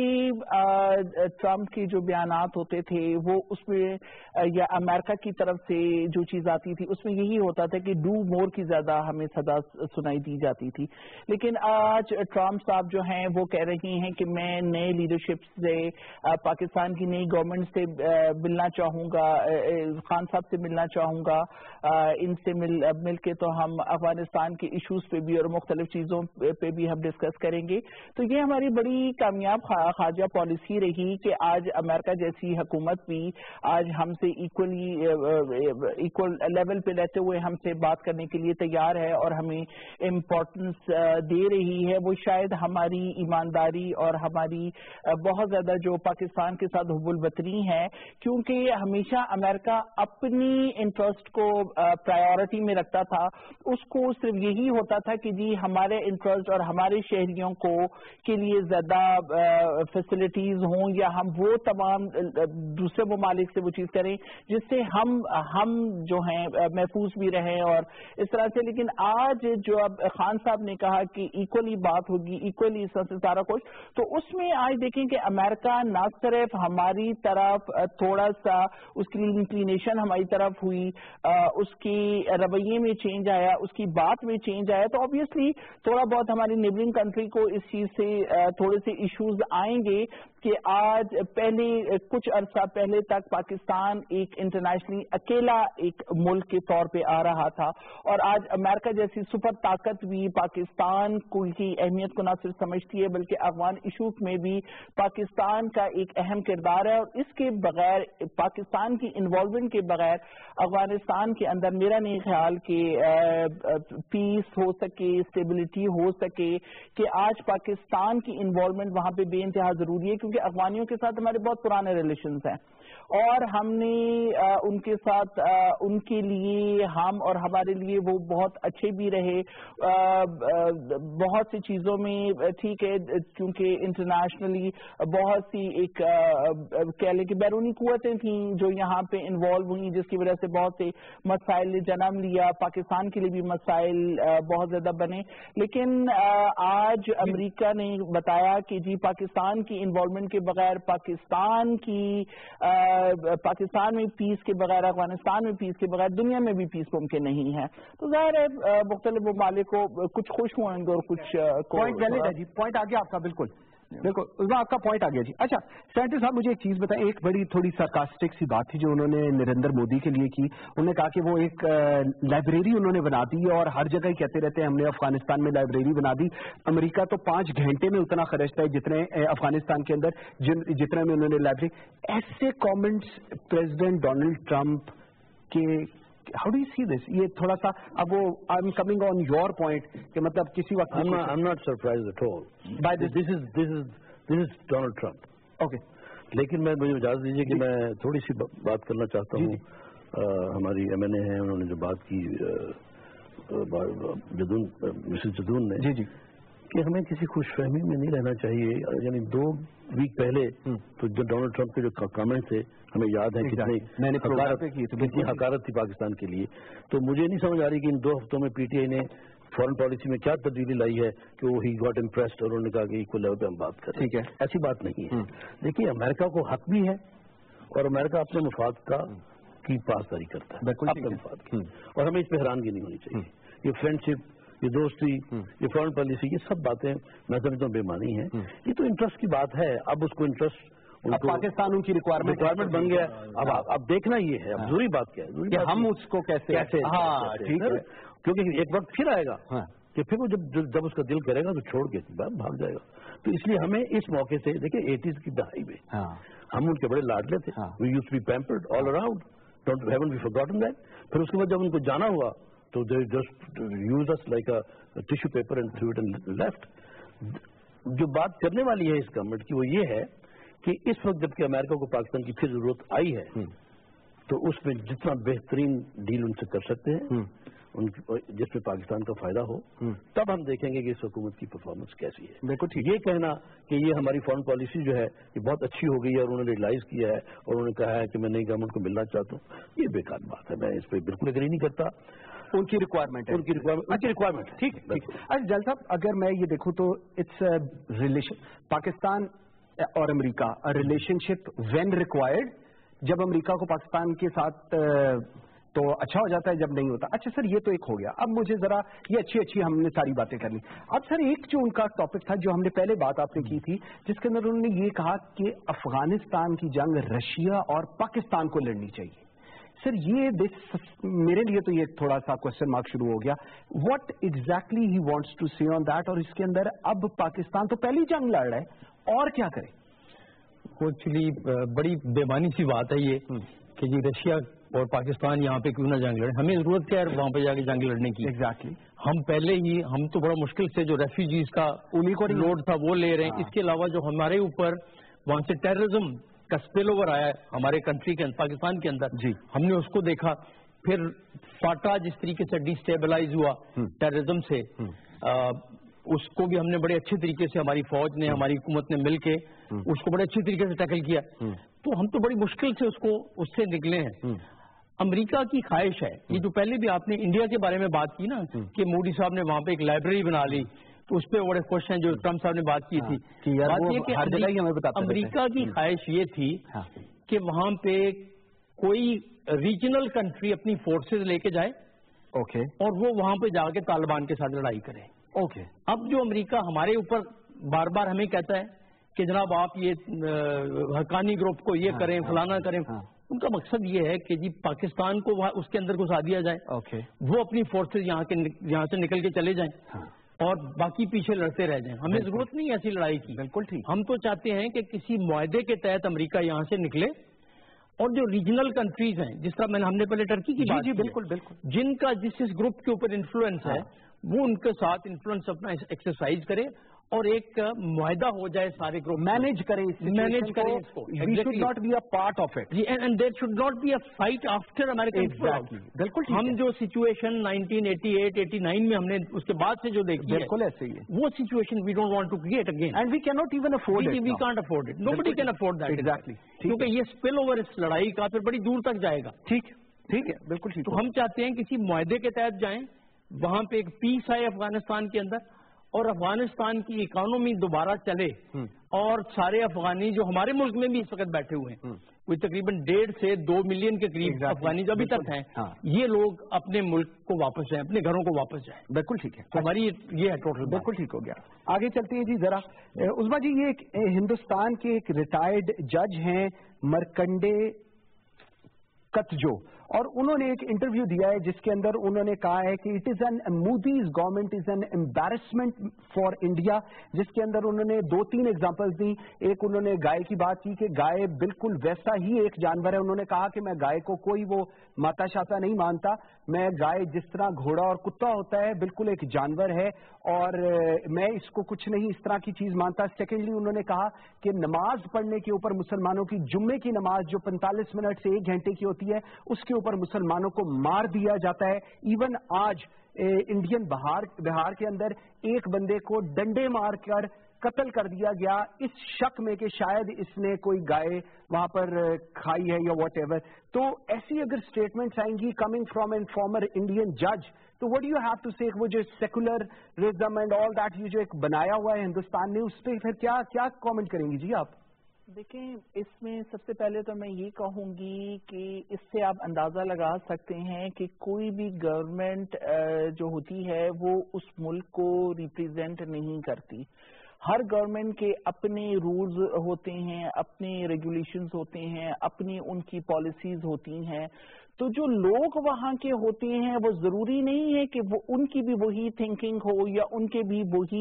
پہلے ٹرمپ کے جو بیانات ہوتے تھے وہ اس میں یا امریکہ کی طرف سے جو چیز آتی تھی اس میں یہی ہوتا تھا کہ ڈو مور کی زیادہ ہمیں صدا سنائی دی جاتی تھی. لیکن آج ٹرمپ صاحب جو ہیں وہ کہہ رہی ہیں کہ میں نئے لیڈرشپ سے, پاکستان کی نئی گورنمنٹ سے ملنا چاہوں گا, خان صاحب سے ملنا چاہوں گا, ان سے مل مل کے تو ہم افغانستان کے ایشوز پہ بھی اور مختلف چیزوں پہ بھی ہم ڈسکس کریں گے. تو یہ ہماری بڑی کامیاب خارجہ پالیسی رہی کہ آج امریکہ جیسی حکومت بھی آج ہم سے ایکولی ایکول لیول پہ رہتے ہوئے ہم سے بات کرنے کے لیے تیار ہے اور ہمیں امپورٹنس دے رہی ہے. وہ شاید ہماری ایمانداری اور ہماری بہت زیادہ جو پاکستان کے ساتھ حب الوطنی ہے, کیونکہ ہمیشہ امریکہ اپنی انٹرسٹ کو پرائیورٹی میں رکھتا تھا. اس کو صرف یہی ہوتا تھا کہ جی ہمارے انٹرسٹ اور ہمارے شہریوں کو کے لیے زیادہ فیسلٹیز ہوں یا ہم وہ تمام دوسرے ممالک سے وہ چیز کریں جس سے ہم ہم جو ہیں محفوظ بھی رہیں اور اس طرح سے. لیکن آج جو اب خان صاحب نے کہا کہ ایکولی بات ہوگی, ایکولی اس طرح سے سارا کچھ, تو اس میں آج دیکھیں کہ امریکہ نہ صرف ہماری طرف تھوڑا سا اس کی انکلینیشن ہماری طرف ہوئی, اس کی رویے میں چینج آیا, اس کی بات میں چینج آیا, تو obviously تھوڑا بہت ہماری نیبرنگ کنٹری کو اس چیز سے تھوڑے سے ایشوز آئیں گے کہ آج پہلے کچھ عرصہ پہلے تک پاکستان ایک انٹرنیشنلی اکیلا ایک ملک کے طور پہ آ رہا تھا, اور آج امریکہ جیسی سپر طاقت بھی پاکستان کو کی اہمیت کو نہ صرف سمجھتی ہے بلکہ افغان ایشوز میں بھی پاکستان کا ایک اہم کردار ہے. اور اس کے بغیر, پاکستان کی انوالومنٹ کے بغیر افغانستان کے اندر میرا نہیں خیال کہ پیس ہو سکے, اسٹیبلٹی ہو سکے. کہ آج پاکستان کی انوالومنٹ وہاں پہ بے انتہا ضروری ہے, کیونکہ افغانیوں کے ساتھ ہمارے بہت پرانے ریلیشنز ہیں اور ہم نے ان کے ساتھ ان کے لیے ہم اور ہمارے لیے وہ بہت اچھے بھی رہے بہت سی چیزوں میں. ٹھیک ہے, کیونکہ انٹرنیشنلی بہت سی ایک کہہ لیں کہ بیرونی قوتیں تھیں جو یہاں پہ انوالو ہوئی, جس کی وجہ سے بہت سے مسائل نے جنم لیا, پاکستان کے لیے بھی مسائل بہت زیادہ بنے. لیکن آج امریکہ نے بتایا کہ جی پاکستان کی انوالومنٹ کے بغیر, پاکستان کی پاکستان میں پیس کے بغیر, افغانستان میں پیس کے بغیر دنیا میں بھی پیس ممکن نہیں ہے. تو ظاہر ہے مختلف ممالک کو کچھ خوش ہوئیں گے اور کچھ پوائنٹ ویلڈ ہے جی, پوائنٹ آ گیا آپ کا, بالکل بالکل عظما آپ کا پوائنٹ آ گیا جی. اچھا سینٹر صاحب مجھے ایک چیز بتائیں, ایک بڑی تھوڑی سرکاسٹک سی بات تھی جو انہوں نے نریندر مودی کے لیے کی. انہوں نے کہا کہ وہ ایک لائبریری انہوں نے بنا دی اور ہر جگہ ہی کہتے رہتے ہیں ہم نے افغانستان میں لائبریری بنا دی. امریکہ تو پانچ گھنٹے میں اتنا خرچتا ہے جتنے افغانستان کے اندر جتنے میں انہوں نے لائبریری. ایسے کامنٹس پریزیڈنٹ ڈونلڈ ٹرمپ کے, how do you see this? یہ تھوڑا سا اب وہ I'm coming on your point کہ مطلب کسی وقت I'm not, I'm not surprised at all by this. This is this is this is Donald Trump. Okay. لیکن میں مجھے اجازت دیجیے کہ میں تھوڑی سی بات کرنا چاہتا ہوں. ہماری ایم این اے ہیں, انہوں نے جو بات کی جدون مسز جدون نے, جی جی کہ ہمیں کسی خوش فہمی میں نہیں رہنا چاہیے. یعنی دو ویک پہلے تو جو ڈونلڈ ٹرمپ کے جو کامنٹ تھے ہمیں یاد ہے کتنی کتنی حقارت تھی پاکستان کے لیے. تو مجھے نہیں سمجھ آ رہی کہ ان دو ہفتوں میں پی ٹی آئی نے فورن پالیسی میں کیا تبدیلی لائی ہے کہ وہ ہی گاٹ امپریسڈ اور انہوں نے کہا کہ ایکول لیول پہ ہم بات کریں. ٹھیک ہے, ایسی بات نہیں ہے. دیکھیے امریکہ کو حق بھی ہے اور امریکہ اپنے مفاد کا کی پاسداری کرتا ہے, اپنے مفاد کی, اور ہمیں اس پہ حیرانگی نہیں ہونی چاہیے. یہ فرینڈ شپ, یہ دوستی, یہ فورن پالیسی, یہ سب باتیں میں سمجھتا ہوں بے معنی ہیں. یہ تو انٹرسٹ کی بات ہے. اب اس کو انٹرسٹ پاکستان ان کی ریکوائرمنٹ ریکوائرمنٹ بن گیا. اب اب دیکھنا یہ ہے, اب ضروری بات کیا ہے کہ ہم اس کو کیسے کیسے ٹھیک ہے, کیونکہ ایک وقت پھر آئے گا کہ پھر وہ جب جب اس کا دل کرے گا تو چھوڑ کے بھاگ جائے گا. تو اس لیے ہمیں اس موقع سے دیکھیں ایٹیز کی دہائی میں ہم ان کے بڑے لاڈلے تھے. We used to be pampered all around, don't haven be forgotten that. پھر اس کے بعد جب ان کو جانا ہوا تو they just use us like a tissue paper and throw it and left. جو بات کرنے والی ہے اس گورنمنٹ کی وہ یہ ہے کہ اس وقت جب کہ امریکہ کو پاکستان کی پھر ضرورت آئی ہے تو اس میں جتنا بہترین ڈیل ان سے کر سکتے ہیں ان جس میں پاکستان کا فائدہ ہو, تب ہم دیکھیں گے کہ اس حکومت کی پرفارمنس کیسی ہے. بالکل یہ کہنا کہ یہ ہماری فارن پالیسی جو ہے یہ بہت اچھی ہو گئی ہے اور انہوں نے ریئلائز کیا ہے اور انہوں نے کہا ہے کہ میں نئی گورنمنٹ کو ملنا چاہتا ہوں, یہ بیکار بات ہے. میں اس پہ بالکل اگری نہیں کرتا. ان کی ریکوائرمنٹ ان کی ریکوائرمنٹ ٹھیک ہے. اچھا جل صاحب, اگر میں یہ دیکھوں تو اٹس ریلیشن پاکستان اور امریکہ ریلیشن شپ وین ریکوائرڈ, جب امریکہ کو پاکستان کے ساتھ تو اچھا ہو جاتا ہے, جب نہیں ہوتا. اچھا سر یہ تو ایک ہو گیا. اب مجھے ذرا یہ اچھی اچھی ہم نے ساری باتیں کر لی. اب سر ایک جو ان کا ٹاپک تھا جو ہم نے پہلے بات آپ نے کی تھی جس کے اندر انہوں نے یہ کہا کہ افغانستان کی جنگ رشیا اور پاکستان کو لڑنی چاہیے. سر یہ میرے لیے تو یہ تھوڑا سا کوشچن مارک شروع ہو گیا. What exactly he wants to see on that, اور اس کے اندر اب پاکستان تو پہلی جنگ لڑ رہا ہے اور کیا کرے. وہ ایکچولی بڑی بےمانی سی بات ہے یہ کہ جی رشیا اور پاکستان یہاں پہ کیوں نہ جنگ لڑے, ہمیں ضرورت کیا ہے وہاں پہ جا کے جنگ لڑنے کی. ایگزیکٹلی ہم پہلے ہی ہم تو بڑا مشکل سے جو ریفیوجیز کا انہیں کو لوڈ تھا وہ لے رہے ہیں. اس کے علاوہ جو ہمارے اوپر وہاں سے ٹیررزم کا اسپل اوور آیا ہے ہمارے کنٹری کے پاکستان کے اندر, جی ہم نے اس کو دیکھا. پھر فاٹا جس طریقے سے ڈی اسٹیبلائز ہوا ٹیررزم سے, اس کو بھی ہم نے بڑے اچھے طریقے سے ہماری فوج نے ہماری حکومت نے مل کے اس کو بڑے اچھے طریقے سے ٹیکل کیا. تو ہم تو بڑی مشکل سے اس کو اس سے نکلے ہیں. امریکہ کی خواہش ہے, یہ جو پہلے بھی آپ نے انڈیا کے بارے میں بات کی نا کہ مودی صاحب نے وہاں پہ ایک لائبریری بنا لی, تو اس پہ بڑے خوش ہیں جو ٹرمپ صاحب نے بات کی تھی. بات یہ کہ امریکہ کی خواہش یہ تھی کہ وہاں پہ کوئی ریجنل کنٹری اپنی فورسز لے کے جائے اوکے اور وہ وہاں پہ جا کے طالبان کے ساتھ لڑائی کرے. اوکے اب جو امریکہ ہمارے اوپر بار بار ہمیں کہتا ہے کہ جناب آپ یہ حقانی گروپ کو یہ کریں فلانا کریں, ان کا مقصد یہ ہے کہ جی پاکستان کو اس کے اندر گھسا دیا جائے, اوکے وہ اپنی فورسز یہاں کے یہاں سے نکل کے چلے جائیں اور باقی پیچھے لڑتے رہ جائیں. ہمیں ضرورت نہیں ایسی لڑائی کی. بالکل ٹھیک. ہم تو چاہتے ہیں کہ کسی معاہدے کے تحت امریکہ یہاں سے نکلے اور جو ریجنل کنٹریز ہیں جس طرح میں نے ہم نے پہلے ٹرکی کی بات کی, بالکل بالکل جن کا جس اس گروپ کے اوپر انفلوئنس ہے وہ ان کے ساتھ انفلوئنس اپنا ایکسرسائز کرے اور ایک معاہدہ ہو جائے سارے گروپ مینج کریں مینج کریں اس کو. We should not be a part of it and there should not be a fight after American. بالکل ہم جو situation nineteen eighty eight eighty nine میں ہم نے اس کے بعد سے جو دیکھی ہے بالکل ایسے ہی ہے, وہ situation we don't want to create again and we can not even afford it. We can't afford it. Nobody can afford that. Exactly, کیونکہ یہ اسپل اوور اس لڑائی کا پھر بڑی دور تک جائے گا. ٹھیک ٹھیک ہے بالکل ٹھیک. تو ہم چاہتے ہیں کسی معاہدے کے تحت جائیں, وہاں پہ ایک پیس آئے افغانستان کے اندر اور افغانستان کی اکانومی دوبارہ چلے اور سارے افغانی جو ہمارے ملک میں بھی اس وقت بیٹھے ہوئے ہیں کوئی تقریباً ڈیڑھ سے دو ملین کے قریب افغانی جو ابھی تک ہیں, یہ لوگ اپنے ملک کو واپس جائیں, اپنے گھروں کو واپس جائیں. بالکل ٹھیک ہے. تو ہماری یہ ہے ٹوٹل. بالکل ٹھیک ہو گیا. آگے چلتے ہیں جی ذرا. عظما جی یہ ہندوستان کے ایک ریٹائرڈ جج ہیں مرکنڈے کتجو, اور انہوں نے ایک انٹرویو دیا ہے جس کے اندر انہوں نے کہا ہے کہ it is an Modi's government is an embarrassment for India, جس کے اندر انہوں نے دو تین ایگزامپلز دی. ایک انہوں نے گائے کی بات کی کہ گائے بالکل ویسا ہی ایک جانور ہے. انہوں نے کہا کہ میں گائے کو کوئی وہ ماتا شاتا نہیں مانتا, میں گائے جس طرح گھوڑا اور کتا ہوتا ہے بالکل ایک جانور ہے اور میں اس کو کچھ نہیں اس طرح کی چیز مانتا. سیکنڈلی انہوں نے کہا کہ نماز پڑھنے کے اوپر مسلمانوں کی جمعے کی نماز جو پینتالیس منٹ سے ایک گھنٹے کی ہوتی ہے اس کے اوپر مسلمانوں کو مار دیا جاتا ہے. ایون آج इंडियन बिहार बिहार के अंदर एक बंदे को डंडे मार कर कत्ल कर दिया गया इस शक में कि शायद इसने कोई गाय वहां पर खाई है या वॉट एवर, तो ऐसी अगर स्टेटमेंट्स आएंगी coming from an former Indian जज, तो what do you have to say, वो जो सेकुलरिज्म एंड ऑल दैट ये जो एक बनाया हुआ है हिंदुस्तान ने, उस पर फिर क्या क्या कमेंट करेंगी जी आप? देखें, इसमें सबसे पहले तो मैं ये कहूंगी कि इससे आप अंदाजा लगा सकते हैं कि कोई भी गवर्नमेंट जो होती है वो उस मुल्क को रिप्रेजेंट नहीं करती। हर गवर्नमेंट के अपने रूल्स होते हैं, अपने रेगुलेशंस होते हैं, अपनी उनकी पॉलिसीज होती हैं। तो जो लोग वहां के होते हैं वो जरूरी नहीं है कि वो उनकी भी वही थिंकिंग हो या उनके भी वही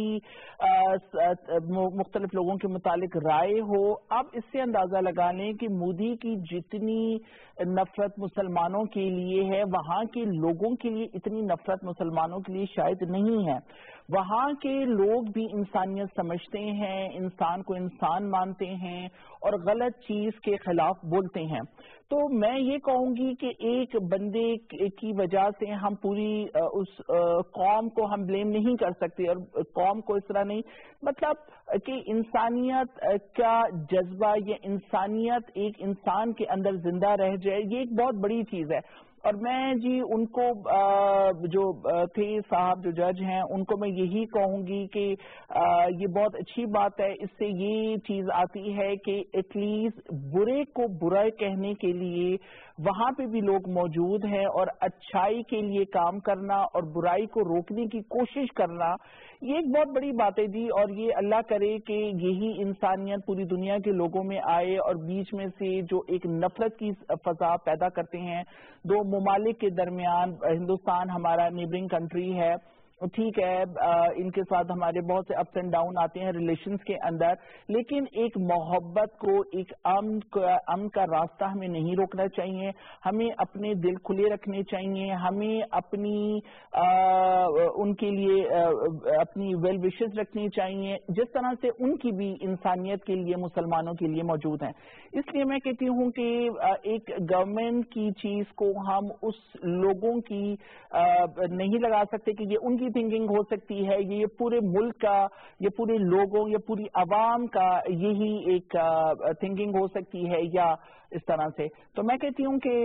मुख्तलिफ लोगों के मुतालिक राय हो। आप इससे अंदाजा लगा लें कि मोदी की जितनी नफरत मुसलमानों के लिए है, वहां के लोगों के लिए इतनी नफरत मुसलमानों के लिए शायद नहीं है। वहां के लोग भी इंसानियत समझते हैं, इंसान को इंसान मानते हैं और गलत चीज के खिलाफ बोलते हैं। तो मैं ये कहूंगी कि एक बंदे की वजह से हम पूरी उस कौम को हम ब्लेम नहीं कर सकते, और कौम को इस तरह नहीं, मतलब कि इंसानियत का जज्बा या इंसानियत एक इंसान के अंदर जिंदा रह जाए, ये एक बहुत बड़ी चीज है। और मैं जी उनको जो थे साहब जो जज हैं उनको मैं यही कहूंगी कि ये बहुत अच्छी बात है। इससे ये चीज आती है कि एटलीस्ट बुरे को बुरा कहने के लिए वहां पे भी लोग मौजूद हैं, और अच्छाई के लिए काम करना और बुराई को रोकने की कोशिश करना, ये एक बहुत बड़ी बात है जी। और ये अल्लाह करे कि यही इंसानियत पूरी दुनिया के लोगों में आए, और बीच में से जो एक नफरत की फजा पैदा करते हैं दो मुमालिक के दरमियान, हिंदुस्तान हमारा नेबरिंग कंट्री है, ठीक है, इनके साथ हमारे बहुत से अप्स एंड डाउन आते हैं रिलेशंस के अंदर, लेकिन एक मोहब्बत को, एक अमन का अमन का रास्ता हमें नहीं रोकना चाहिए। हमें अपने दिल खुले रखने चाहिए, हमें अपनी आ, उनके लिए आ, अपनी वेल विशेस रखनी चाहिए, जिस तरह से उनकी भी इंसानियत के लिए, मुसलमानों के लिए मौजूद हैं। इसलिए मैं कहती हूँ कि एक गवर्नमेंट की चीज को हम उस लोगों की आ, नहीं लगा सकते कि ये उनकी थिंकिंग हो सकती है, ये पूरे मुल्क का, ये पूरे लोगों, ये पूरी आवाम का यही एक थिंकिंग हो सकती है, या इस तरह से। तो मैं कहती हूँ कि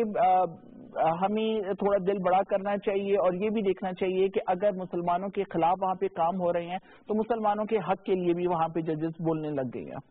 हमें थोड़ा दिल बड़ा करना चाहिए, और ये भी देखना चाहिए कि अगर मुसलमानों के खिलाफ वहां पे काम हो रहे हैं तो मुसलमानों के हक के लिए भी वहां पे जजेस बोलने लग गए हैं।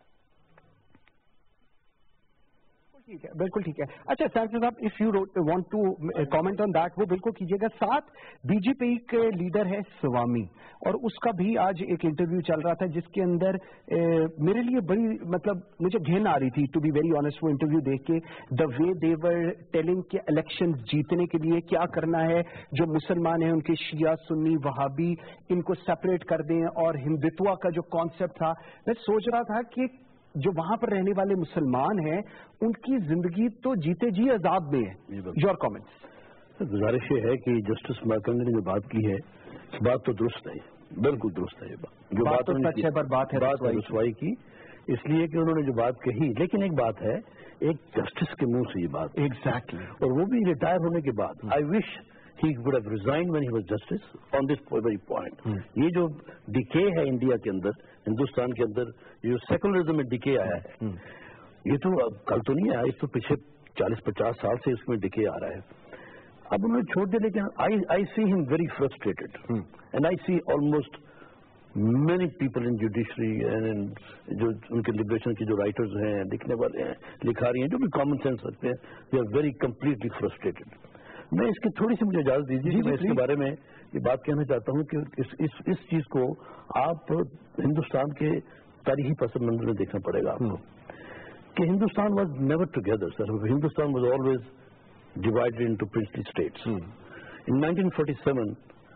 ठीक है, बिल्कुल ठीक है। अच्छा सर साहब, if you want to comment on that वो बिल्कुल कीजिएगा। साथ बीजेपी के लीडर है स्वामी, और उसका भी आज एक इंटरव्यू चल रहा था जिसके अंदर ए, मेरे लिए बड़ी, मतलब मुझे घिन आ रही थी टू बी वेरी ऑनेस्ट वो इंटरव्यू देख के, the way they were telling के इलेक्शन जीतने के लिए क्या करना है, जो मुसलमान हैं उनके शिया सुन्नी वहाबी इनको सेपरेट कर दें, और हिंदुत्व का जो कॉन्सेप्ट था, मैं सोच रहा था कि जो वहां पर रहने वाले मुसलमान हैं उनकी जिंदगी तो जीते जी अजाब में है। Your comments? गुजारिश ये है कि जस्टिस मार्कंडे ने जो बात की है, बात तो दुरुस्त है, बिल्कुल दुरुस्त है। ये बात जो बात तो सच है, पर बात है बात रसवाई की, इसलिए कि उन्होंने जो बात कही, लेकिन एक बात है, एक जस्टिस के मुंह से ये बात, एग्जैक्टली, और वो भी रिटायर होने के बाद, I wish he would have resigned when he was justice on this very point. ये जो डिके है इंडिया के अंदर, हिंदुस्तान के अंदर जो सेकुलरिज्म में डिके आया है, ये तो कल तो नहीं आया, इस तो पिछले चालीस पचास साल से इसमें डिके आ रहा है। अब उन्होंने छोड़ दिया, लेकिन I I see him very frustrated, and I see almost many people in judiciary and जो उनके लिबरेशन की जो राइटर्स हैं, लिखने वाले हैं, लिखारी हैं, जो भी कॉमन सेंस रखते हैं, they are very completely frustrated. मैं इसकी थोड़ी सी मुझे इजाजत दीजिए कि मैं इसके बारे में ये बात कहना चाहता हूँ कि इस इस इस चीज को आप हिंदुस्तान के तारीखी पस मंजर में देखना पड़ेगा आपको, कि Hindustan was never together sir, Hindustan was always divided into princely states. In nineteen forty seven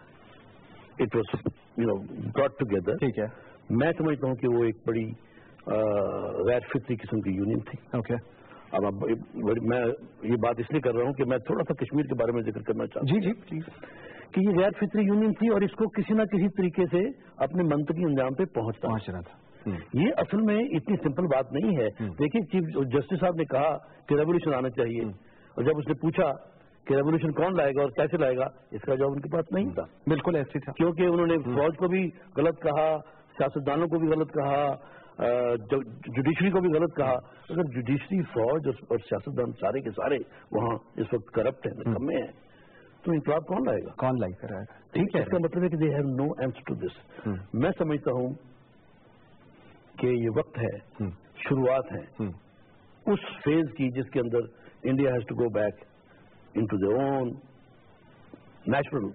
it was you know brought together. ठीक है, मैं समझता हूँ कि वो एक बड़ी गैर फितरी किस्म की यूनियन थी। Okay okay. अब अब मैं ये बात इसलिए कर रहा हूँ कि मैं थोड़ा सा कश्मीर के बारे में जिक्र करना चाहता हूँ। जी जी प्लीज। कि ये गैर फितरी यूनियन थी और इसको किसी ना किसी तरीके से अपने मंतकी अंजाम पे पहुंचता पहुंच रहा था। ये असल में इतनी सिंपल बात नहीं है। देखिए, चीफ जस्टिस साहब ने कहा कि रेवोल्यूशन आना चाहिए, और जब उसने पूछा کہ ریولیوشن کون لائے گا اور کیسے لائے گا، اس کا جواب ان کے پاس نہیں تھا. بالکل ایسے تھا، کیونکہ انہوں نے فوج کو بھی غلط کہا، سیاستدانوں کو بھی غلط کہا، جوڈیشری کو بھی غلط کہا. اگر جوڈیشری، فوج اور سیاستدان سارے کے سارے وہاں اس وقت کرپٹ ہیں، نکمے ہیں، تو انقلاب کون لائے گا؟ کون لائی کرے گا؟ ٹھیک ہے، اس کا مطلب ہے کہ they have no answer to this. میں سمجھتا ہوں کہ یہ وقت ہے، شروعات ہے اس فیز کی جس کے اندر India has to go back into their own national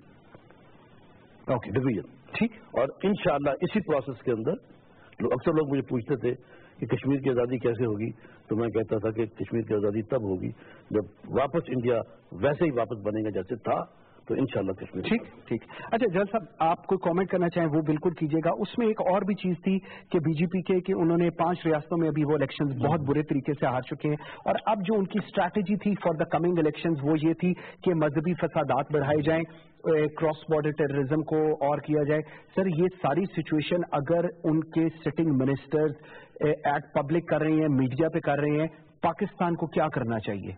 division. ٹھیک، اور انشاءاللہ اسی پروسیس کے اندر اکثر لوگ مجھے پوچھتے تھے کہ کشمیر کی آزادی کیسے ہوگی، تو میں کہتا تھا کہ کشمیر کی آزادی تب ہوگی جب واپس انڈیا ویسے ہی واپس بنے گا جیسے تھا، تو انشاءاللہ کشمیر. ٹھیک ٹھیک. اچھا جل صاحب، آپ کوئی کامنٹ کرنا چاہیں وہ بالکل کیجیے گا. اس میں ایک اور بھی چیز تھی کہ بی جے پی کے کہ انہوں نے پانچ ریاستوں میں ابھی وہ الیکشنز بہت برے طریقے سے ہار چکے ہیں، اور اب جو ان کی اسٹریٹجی تھی فار دا کمنگ الیکشنز وہ یہ تھی کہ مذہبی فسادات بڑھائے جائیں، کراس بارڈر ٹیررزم کو اور کیا جائے. سر یہ ساری سچویشن اگر ان کے سٹنگ منسٹرز ایٹ پبلک کر رہے ہیں، میڈیا پہ کر رہے ہیں، پاکستان کو کیا کرنا چاہیے؟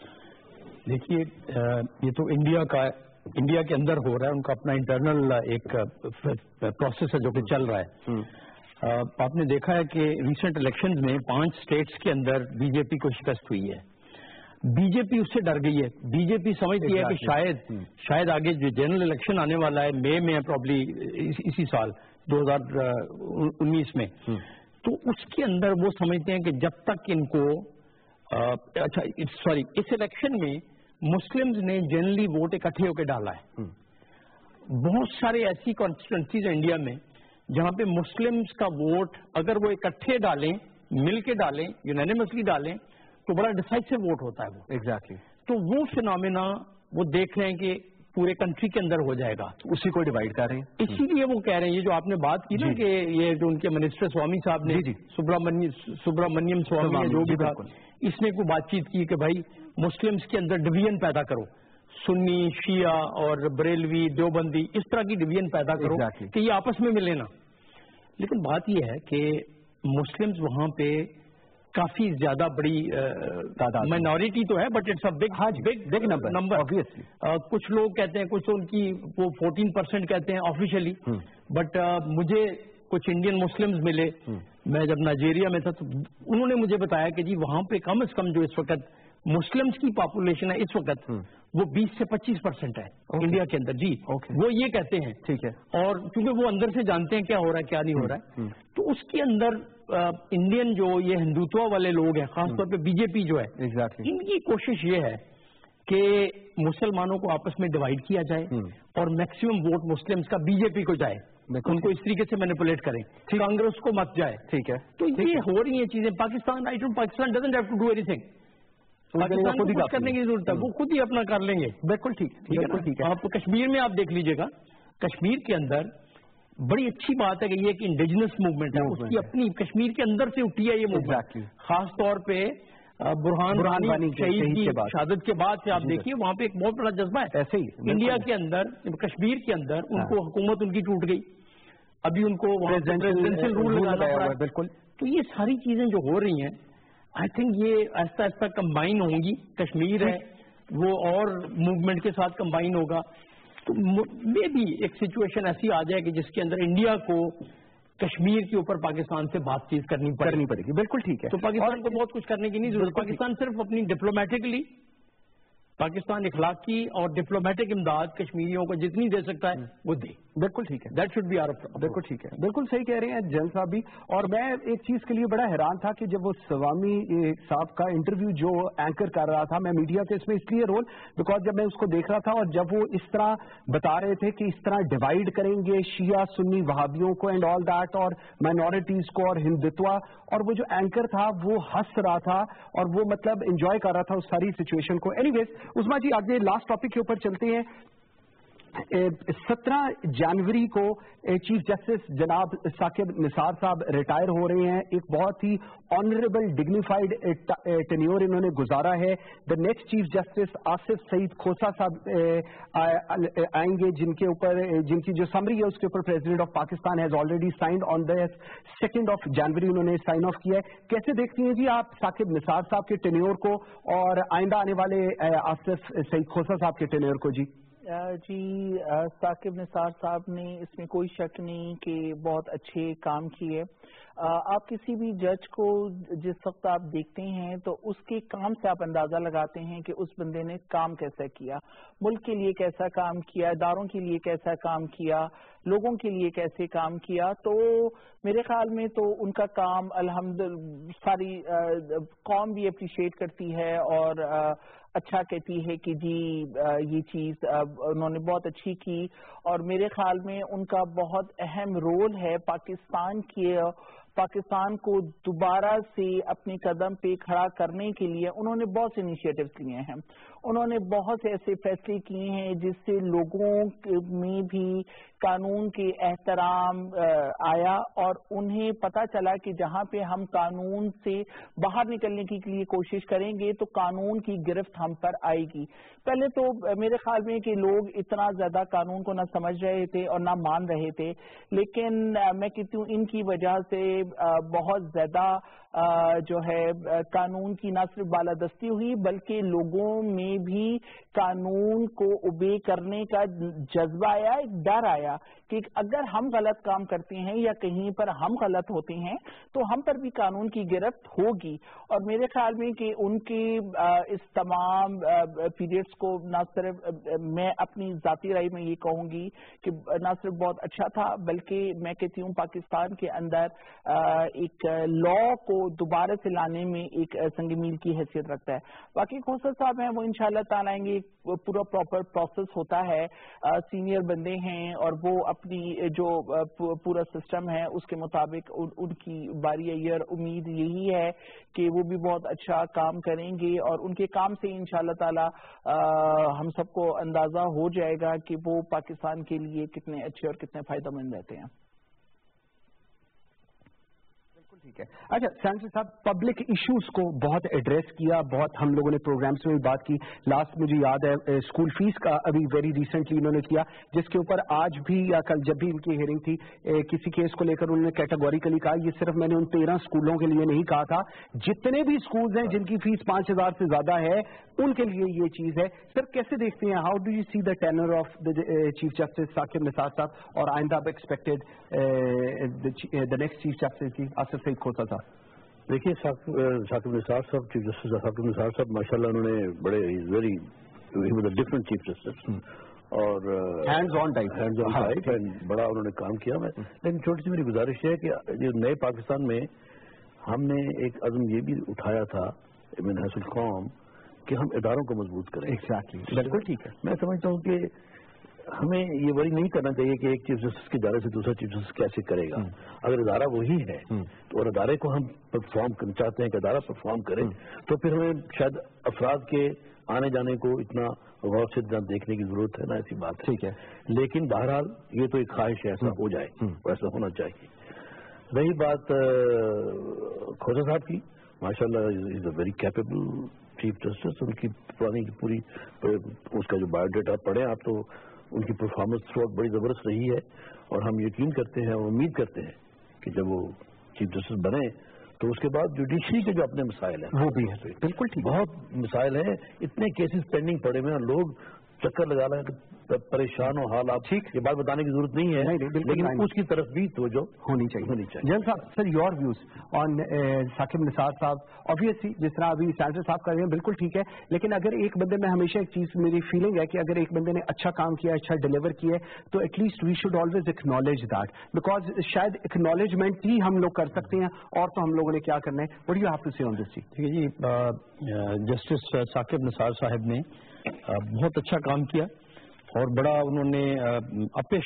دیکھیے، یہ تو انڈیا کا انڈیا کے اندر ہو رہا ہے، ان کا اپنا انٹرنل ایک پروسیس ہے جو کہ چل رہا ہے. آپ نے دیکھا ہے کہ ریسنٹ الیکشنز میں پانچ اسٹیٹس کے اندر بی جے پی کو شکست ہوئی ہے. بی جے پی اس سے ڈر گئی ہے. بی جے پی سمجھتی ہے کہ شاید شاید آگے جو جنرل الیکشن آنے والا ہے مئی میں پرابلی اسی سال دو ہزار انیس میں، تو اس کے اندر وہ سمجھتے ہیں کہ جب تک ان کو اچھا سوری اس الیکشن میں مسلمز نے جنرلی ووٹ اکٹھے ہو کے ڈالا ہے. بہت سارے ایسی کانسٹیٹوئنسیز ہیں انڈیا میں جہاں پہ مسلمز کا ووٹ اگر وہ اکٹھے ڈالیں، مل کے ڈالیں، یونینیمسلی ڈالیں، تو بڑا ڈیسائسو ووٹ ہوتا ہے وہ. ایگزیکٹلی. تو وہ فینومینا وہ دیکھ رہے ہیں کہ پورے کنٹری کے اندر ہو جائے گا، اسی کو ڈیوائڈ کر رہے ہیں. اسی لیے وہ کہہ رہے ہیں، یہ جو آپ نے بات کی نا کہ یہ جو ان کے منسٹر سوامی صاحب نے سبرامنیم سوامی جو بھی تھا، اس نے کوئی بات چیت کی کہ بھائی مسلمز کے اندر ڈویژن پیدا کرو، سنی، شیعہ اور بریلوی، دیوبندی، اس طرح کی ڈویژن پیدا کرو کہ یہ آپس میں ملے نا. لیکن بات یہ ہے کہ مسلمز وہاں پہ کافی زیادہ بڑی مائنورٹی تو ہے، but it's a big big big number obviously. کچھ لوگ کہتے ہیں، کچھ تو ان کی وہ فورٹین پرسینٹ کہتے ہیں آفیشلی، بٹ مجھے کچھ انڈین مسلمز ملے. میں جب نائجیریا میں تھا تو انہوں نے مجھے بتایا کہ جی وہاں پہ کم از کم جو اس وقت مسلمز کی پاپولیشن ہے اس وقت وہ بیس سے پچیس پرسینٹ ہے انڈیا کے اندر. جی وہ یہ کہتے ہیں. ٹھیک ہے. اور کیونکہ وہ اندر سے جانتے ہیں کیا ہو رہا ہے کیا نہیں ہو رہا ہے، تو اس کے اندر انڈین جو یہ ہندوتوا والے لوگ ہیں، خاص طور پہ بی جے پی جو ہے، ان کی کوشش یہ ہے کہ مسلمانوں کو آپس میں ڈیوائڈ کیا جائے اور میکسیمم ووٹ مسلمز کا بی جے پی کو جائے، ان کو اس طریقے سے مینیپولیٹ کریں، کانگریس کو مت جائے. ٹھیک ہے. تو یہ ہو رہی ہیں چیزیں. Pakistan I don't Pakistan doesn't have to do anything. Pakistan کو کچھ کرنے کی ضرورت ہے، وہ خود ہی اپنا کر لیں گے. بالکل ٹھیک. بالکل ٹھیک ہے. آپ کشمیر میں آپ دیکھ لیجیے گا، کشمیر کے اندر بڑی اچھی بات ہے کہ یہ ایک انڈیجنس موومنٹ ہے، اس کی اپنی کشمیر کے اندر سے اٹھی ہے یہ موومنٹ. خاص طور پہ برہان وانی شہید کی شہادت کے بعد سے آپ دیکھیے وہاں پہ ایک بہت بڑا جذبہ ہے. ایسے ہی انڈیا کے اندر، کشمیر کے اندر ان کو حکومت ان کی ٹوٹ گئی، ابھی ان کو پریزیڈنشل رول لگانا پڑا. بالکل. تو یہ ساری چیزیں جو ہو رہی ہیں، آئی تھنک یہ ایسا ایسا کمبائن ہوں گی. کشمیر ہے وہ اور موومنٹ کے ساتھ کمبائن ہوگا، تو مے بھی ایک سچویشن ایسی آ جائے کہ جس کے اندر انڈیا کو کشمیر کے اوپر پاکستان سے بات چیت کرنی کرنی پڑے گی. بالکل ٹھیک ہے. تو پاکستان کو بہت کچھ کرنے کی نہیں ضرورت. پاکستان صرف اپنی ڈپلومیٹکلی، پاکستان اخلاقی اور ڈپلومیٹک امداد کشمیریوں کو جتنی دے سکتا ہے وہ دے. بالکل ٹھیک ہے. That should be our. بالکل ٹھیک ہے. بالکل صحیح کہہ رہے ہیں جن صاحب بھی. اور میں ایک چیز کے لیے بڑا حیران تھا کہ جب وہ سوامی صاحب کا انٹرویو جو اینکر کر رہا تھا، میں میڈیا کے اس میں اس لیے رول بیکاز جب میں اس کو دیکھ رہا تھا اور جب وہ اس طرح بتا رہے تھے کہ اس طرح ڈیوائڈ کریں گے شیعہ سنی وہابیوں کو اینڈ آل دیٹ، اور مائنورٹیز کو اور ہندوتوا، اور وہ جو اینکر تھا وہ ہنس رہا تھا اور وہ مطلب انجوائے کر رہا تھا اس ساری سچویشن کو. اینی ویز عظما جی آگے لاسٹ ٹاپک کے اوپر چلتے ہیں. सत्रह जनवरी को चीफ जस्टिस जनाब साकिब निसार साहब रिटायर हो रहे हैं. एक बहुत ही ऑनरेबल डिग्निफाइड टेन्योर इन्होंने गुजारा है. The next chief justice Asif Saeed Khosa साहब आएंगे, जिनके ऊपर जिनकी जो समरी है उसके ऊपर president of Pakistan has already signed on the second of January उन्होंने साइन ऑफ किया है. कैसे देखती हैं जी आप साकिब निसार साहब के टेन्योर को और आइंदा आने वाले आसिफ सईद खोसा साहब के टेन्योर को? जी जी साकिब निसार साहब ने इसमें कोई शक नहीं कि बहुत अच्छे काम किए. आप किसी भी जज को जिस वक्त आप देखते हैं तो उसके काम से आप अंदाजा लगाते हैं कि उस बंदे ने काम कैसा किया, मुल्क के लिए कैसा काम किया, इदारों के लिए कैसा काम किया, लोगों के लिए कैसे काम किया. तो मेरे ख्याल में तो उनका काम अल्हम्दुलिल्लाह सारी कौम भी अप्रिशिएट करती है और अच्छा कहती है कि जी ये चीज उन्होंने बहुत अच्छी की. और मेरे ख्याल में उनका बहुत अहम रोल है पाकिस्तान के पाकिस्तान को दोबारा से अपने कदम पे खड़ा करने के लिए. उन्होंने बहुत से इनिशिएटिव्स लिए हैं, उन्होंने बहुत से ऐसे फैसले किए हैं जिससे लोगों में भी कानून के एहतराम आया और उन्हें पता चला कि जहां पे हम कानून से बाहर निकलने के लिए कोशिश करेंगे तो कानून की गिरफ्त हम पर आएगी. पहले तो मेरे ख्याल में कि लोग इतना ज्यादा कानून को ना समझ रहे थे और ना मान रहे थे, लेकिन मैं कहती हूँ इनकी वजह से बहुत ज्यादा जो है कानून की न सिर्फ बालादस्ती हुई बल्कि लोगों में भी कानून को ओबे करने का जज्बा आया, एक डर आया कि अगर हम गलत काम करते हैं या कहीं पर हम गलत होते हैं तो हम पर भी कानून की गिरफ्त होगी. और मेरे ख्याल में कि उनके इस तमाम पीरियड्स को न सिर्फ मैं अपनी जाती राय में ये कहूंगी कि न सिर्फ बहुत अच्छा था बल्कि मैं कहती हूँ पाकिस्तान के अंदर एक लॉ को दोबारा से लाने में एक संग मील की हैसियत रखता है. बाकी खोसा साहब हैं वो इंशाल्लाह ताला आएंगे, पूरा प्रॉपर प्रोसेस होता है, सीनियर बंदे हैं और वो अपनी जो पूरा सिस्टम है उसके मुताबिक उन, उनकी बारी ईयर उम्मीद यही है कि वो भी बहुत अच्छा काम करेंगे और उनके काम से इंशाल्लाह ताला हम सबको अंदाजा हो जाएगा कि वो पाकिस्तान के लिए कितने अच्छे और कितने फायदेमंद रहते हैं. ठीक है. अच्छा सैंसी साहब, पब्लिक इश्यूज को बहुत एड्रेस किया, बहुत हम लोगों ने प्रोग्राम्स में भी बात की. लास्ट मुझे याद है स्कूल फीस का अभी वेरी रिसेंटली इन्होंने किया, जिसके ऊपर आज भी या कल जब भी इनकी हियरिंग थी ए, किसी केस को लेकर उन्होंने कैटेगोरिकली कहा, ये सिर्फ मैंने उन तेरह स्कूलों के लिए नहीं कहा था, जितने भी स्कूल्स हैं जिनकी फीस पांच हजार से ज्यादा है उनके लिए ये चीज है. सर कैसे देखते हैं, how do you see the tenure of the chief justice Saqib Nisar साहब और आइंदा expected the next chief justice की आसिफ सईद खोसा साहब? देखिए साकिब निसार साहब, चीफ जस्टिस साकिब निसार साहब माशाल्लाह उन्होंने बड़े वेरी डिफरेंट चीफ जस्टिस और hands on type hands on type and बड़ा उन्होंने काम किया. मैं लेकिन छोटी सी मेरी गुजारिश है कि जो नए पाकिस्तान में हमने एक अज़्म ये भी उठाया था मिन हसल कौम कि हम इदारों को मजबूत करें. एग्जैक्टली, बिल्कुल ठीक है. मैं समझता हूँ कि हमें ये वरी नहीं करना चाहिए कि एक चीफ जस्टिस के इदारे से दूसरा चीफ जस्टिस कैसे करेगा. अगर इदारा वही है तो और इदारे को हम परफॉर्म करना चाहते हैं कि इदारा परफॉर्म करे तो फिर हमें शायद अफराद के आने जाने को इतना गौर से देखने की जरूरत है ना, ऐसी बात है. ठीक है. लेकिन बहरहाल ये तो एक ख्वाहिश है ऐसा हो जाए, वैसा होना चाहिए. रही बात खोसा साहब की, माशाल्लाह is a very capable chief justice. उनकी पुरानी की पूरी उसका जो बायोडाटा पढ़े आप तो उनकी परफॉर्मेंस थ्रू आउट बड़ी जबरदस्त रही है और हम यकीन करते हैं और उम्मीद करते हैं कि जब वो चीफ जस्टिस बने तो उसके बाद जुडिशरी के जो अपने मसाइल हैं वो भी है. बिल्कुल ठीक, बहुत मसाइल हैं, इतने केसेस पेंडिंग पड़े हुए हैं, लोग चक्कर लगा रहे हैं, परेशान हो हाल. आप ठीक ये बात बताने की जरूरत नहीं है, नहीं, नहीं, लेकिन उसकी तरफ भी तो जो होनी चाहिए होनी चाहिए. जन साहब, sir your views on Saqib Nisar साहब. ऑब्वियसली जिस तरह अभी सैंसर साहब कर रहे हैं बिल्कुल ठीक है, लेकिन अगर एक बंदे में हमेशा एक चीज मेरी फीलिंग है कि अगर एक बंदे ने अच्छा काम किया, अच्छा डिलीवर किया तो at least we should always acknowledge that, because शायद एक्नॉलेजमेंट ही हम लोग कर सकते हैं और तो हम लोगों ने क्या करना है. What do you have to say on this चीज? ठीक है जी, जस्टिस साकिब निसार साहब ने बहुत अच्छा काम किया और बड़ा उन्होंने अपिश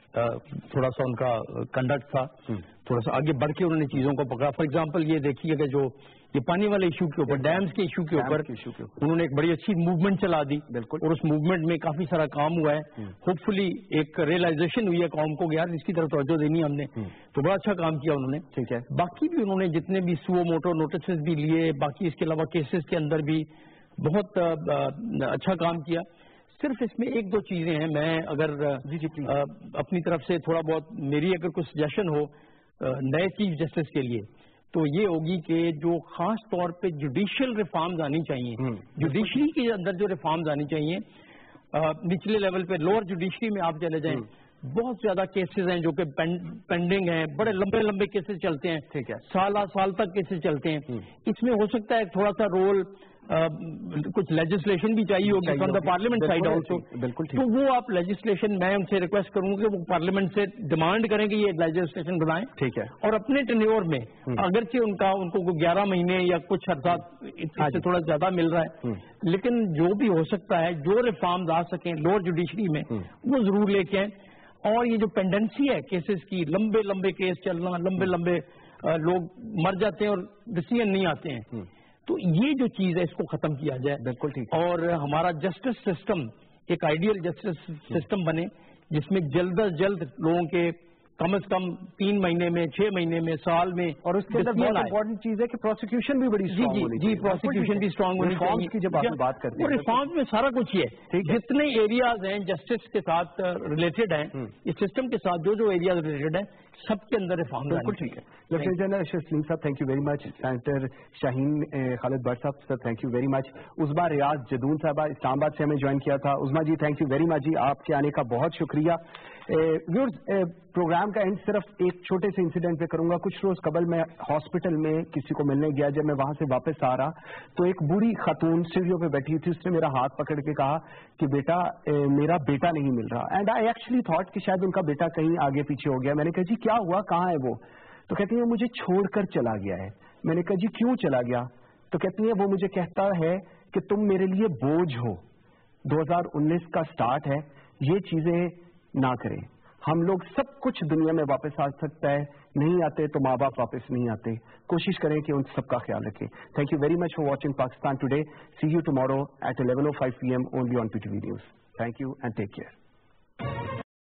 تھوڑا سا ان کا کنڈکٹ تھا, تھوڑا سا آگے بڑھ کے انہوں نے چیزوں کو پکڑا. فار ایگزامپل یہ دیکھیے کہ جو یہ پانی والے ایشو کے اوپر, ڈیمز کے ایشو کے اوپر انہوں نے ایک بڑی اچھی موومنٹ چلا دی, اور اس موومنٹ میں کافی سارا کام ہوا ہے. ہوپ فلی ایک ریئلائزیشن ہوئی ہے قوم کو, یار اس کی طرف توجہ دینی ہم نے, تو بڑا اچھا کام کیا انہوں نے. ٹھیک ہے, باقی بھی انہوں نے جتنے بھی سو موٹو نوٹسز بھی لیے, باقی اس کے علاوہ کیسز کے اندر بھی بہت اچھا کام کیا. صرف اس میں ایک دو چیزیں ہیں, میں اگر اپنی طرف سے تھوڑا بہت میری اگر کوئی سجیشن ہو نئے چیف جسٹس کے لیے تو یہ ہوگی کہ جو خاص طور پہ جوڈیشل ریفارمز آنی چاہیے, جوڈیشری کے اندر جو ریفارمز آنی چاہیے نچلے لیول پہ, لوور جوڈیشری میں آپ چلے جائیں, بہت زیادہ کیسز ہیں جو کہ پینڈنگ ہیں, بڑے لمبے لمبے کیسز چلتے ہیں. ٹھیک ہے, سالہ سال تک کیسز چلتے ہیں. اس میں ہو سکتا ہے تھوڑا سا رول کچھ لیجسلیشن بھی چاہیے ہوگی from the parliament side also. بالکل, تو وہ آپ لیجسلیشن میں ان سے ریکویسٹ کروں گا کہ وہ پارلیمنٹ سے ڈیمانڈ کریں کہ یہ لیجسلیشن بنائیں. ٹھیک ہے, اور اپنے ٹینیور میں اگرچہ ان کا ان کو گیارہ مہینے یا کچھ عرصہ اس سے تھوڑا زیادہ مل رہا ہے, لیکن جو بھی ہو سکتا ہے جو ریفارمز آ سکیں لوور جوڈیشری میں وہ ضرور لے کے آئیں. اور یہ جو پینڈنسی ہے کیسز کی, لمبے لمبے کیس چلنا, لمبے لمبے لوگ مر جاتے ہیں اور ڈسیزن نہیں آتے ہیں, تو یہ جو چیز ہے اس کو ختم کیا جائے. بالکل ٹھیک, اور ہمارا جسٹس سسٹم ایک آئیڈیل جسٹس سسٹم بنے جس میں جلد از جلد لوگوں کے کم از کم تین مہینے میں, چھ مہینے میں, سال میں. اور اس کے اندر بہت امپورٹنٹ چیز ہے کہ پروسیکیوشن بھی بڑی اسٹرانگ ہونی چاہیے. جی, پروسیکیوشن بھی اسٹرانگ ہونی چاہیے. کی جب آپ بات کرتے ہیں ریفارمز میں سارا کچھ ہی ہے, جتنے ایریاز ہیں جسٹس کے ساتھ ریلیٹڈ ہیں, اس سسٹم کے ساتھ جو جو ایریاز ریلیٹڈ ہیں سب کے اندر ریفارم. بالکل ٹھیک ہے. لیفٹیننٹ جنرل اشرف سلیم صاحب thank you very much. Senator Shaheen Khalid Butt صاحب sir thank you very much. Uzma Riaz Jadoon صاحبہ اسلام آباد سے ہمیں جوائن کیا تھا. Uzma ji thank you very much جی, آپ کے آنے کا بہت شکریہ. پروگرام کا اینڈ صرف ایک چھوٹے سے انسیڈنٹ پہ کروں گا. کچھ روز قبل میں ہاسپٹل میں کسی کو ملنے گیا, جب میں وہاں سے واپس آ رہا تو ایک بوڑھی خاتون سیڑھیوں پہ بیٹھی تھی, اس نے میرا ہاتھ پکڑ کے کہا کہ بیٹا میرا بیٹا نہیں مل رہا. اینڈ آئی ایکچولی تھاٹ کہ شاید ان کا بیٹا کہیں آگے پیچھے ہو گیا. میں نے کہا جی کیا ہوا, کہاں ہے وہ؟ تو کہتی ہیں مجھے چھوڑ کر چلا گیا ہے. میں نے کہا جی کیوں چلا گیا؟ تو کہتی ہیں وہ مجھے کہتا ہے کہ تم میرے لیے بوجھ ہو, دو ہزار انیس کا سٹارٹ ہے, یہ چیزیں نہ کریں. ہم لوگ سب کچھ دنیا میں واپس آ سکتا ہے, نہیں آتے تو ماں باپ واپس نہیں آتے. کوشش کریں کہ ان سب کا خیال رکھیں. Thank you very much for watching Pakistan today. See you tomorrow at eleven o five P M only on P T V news. Thank you and take care.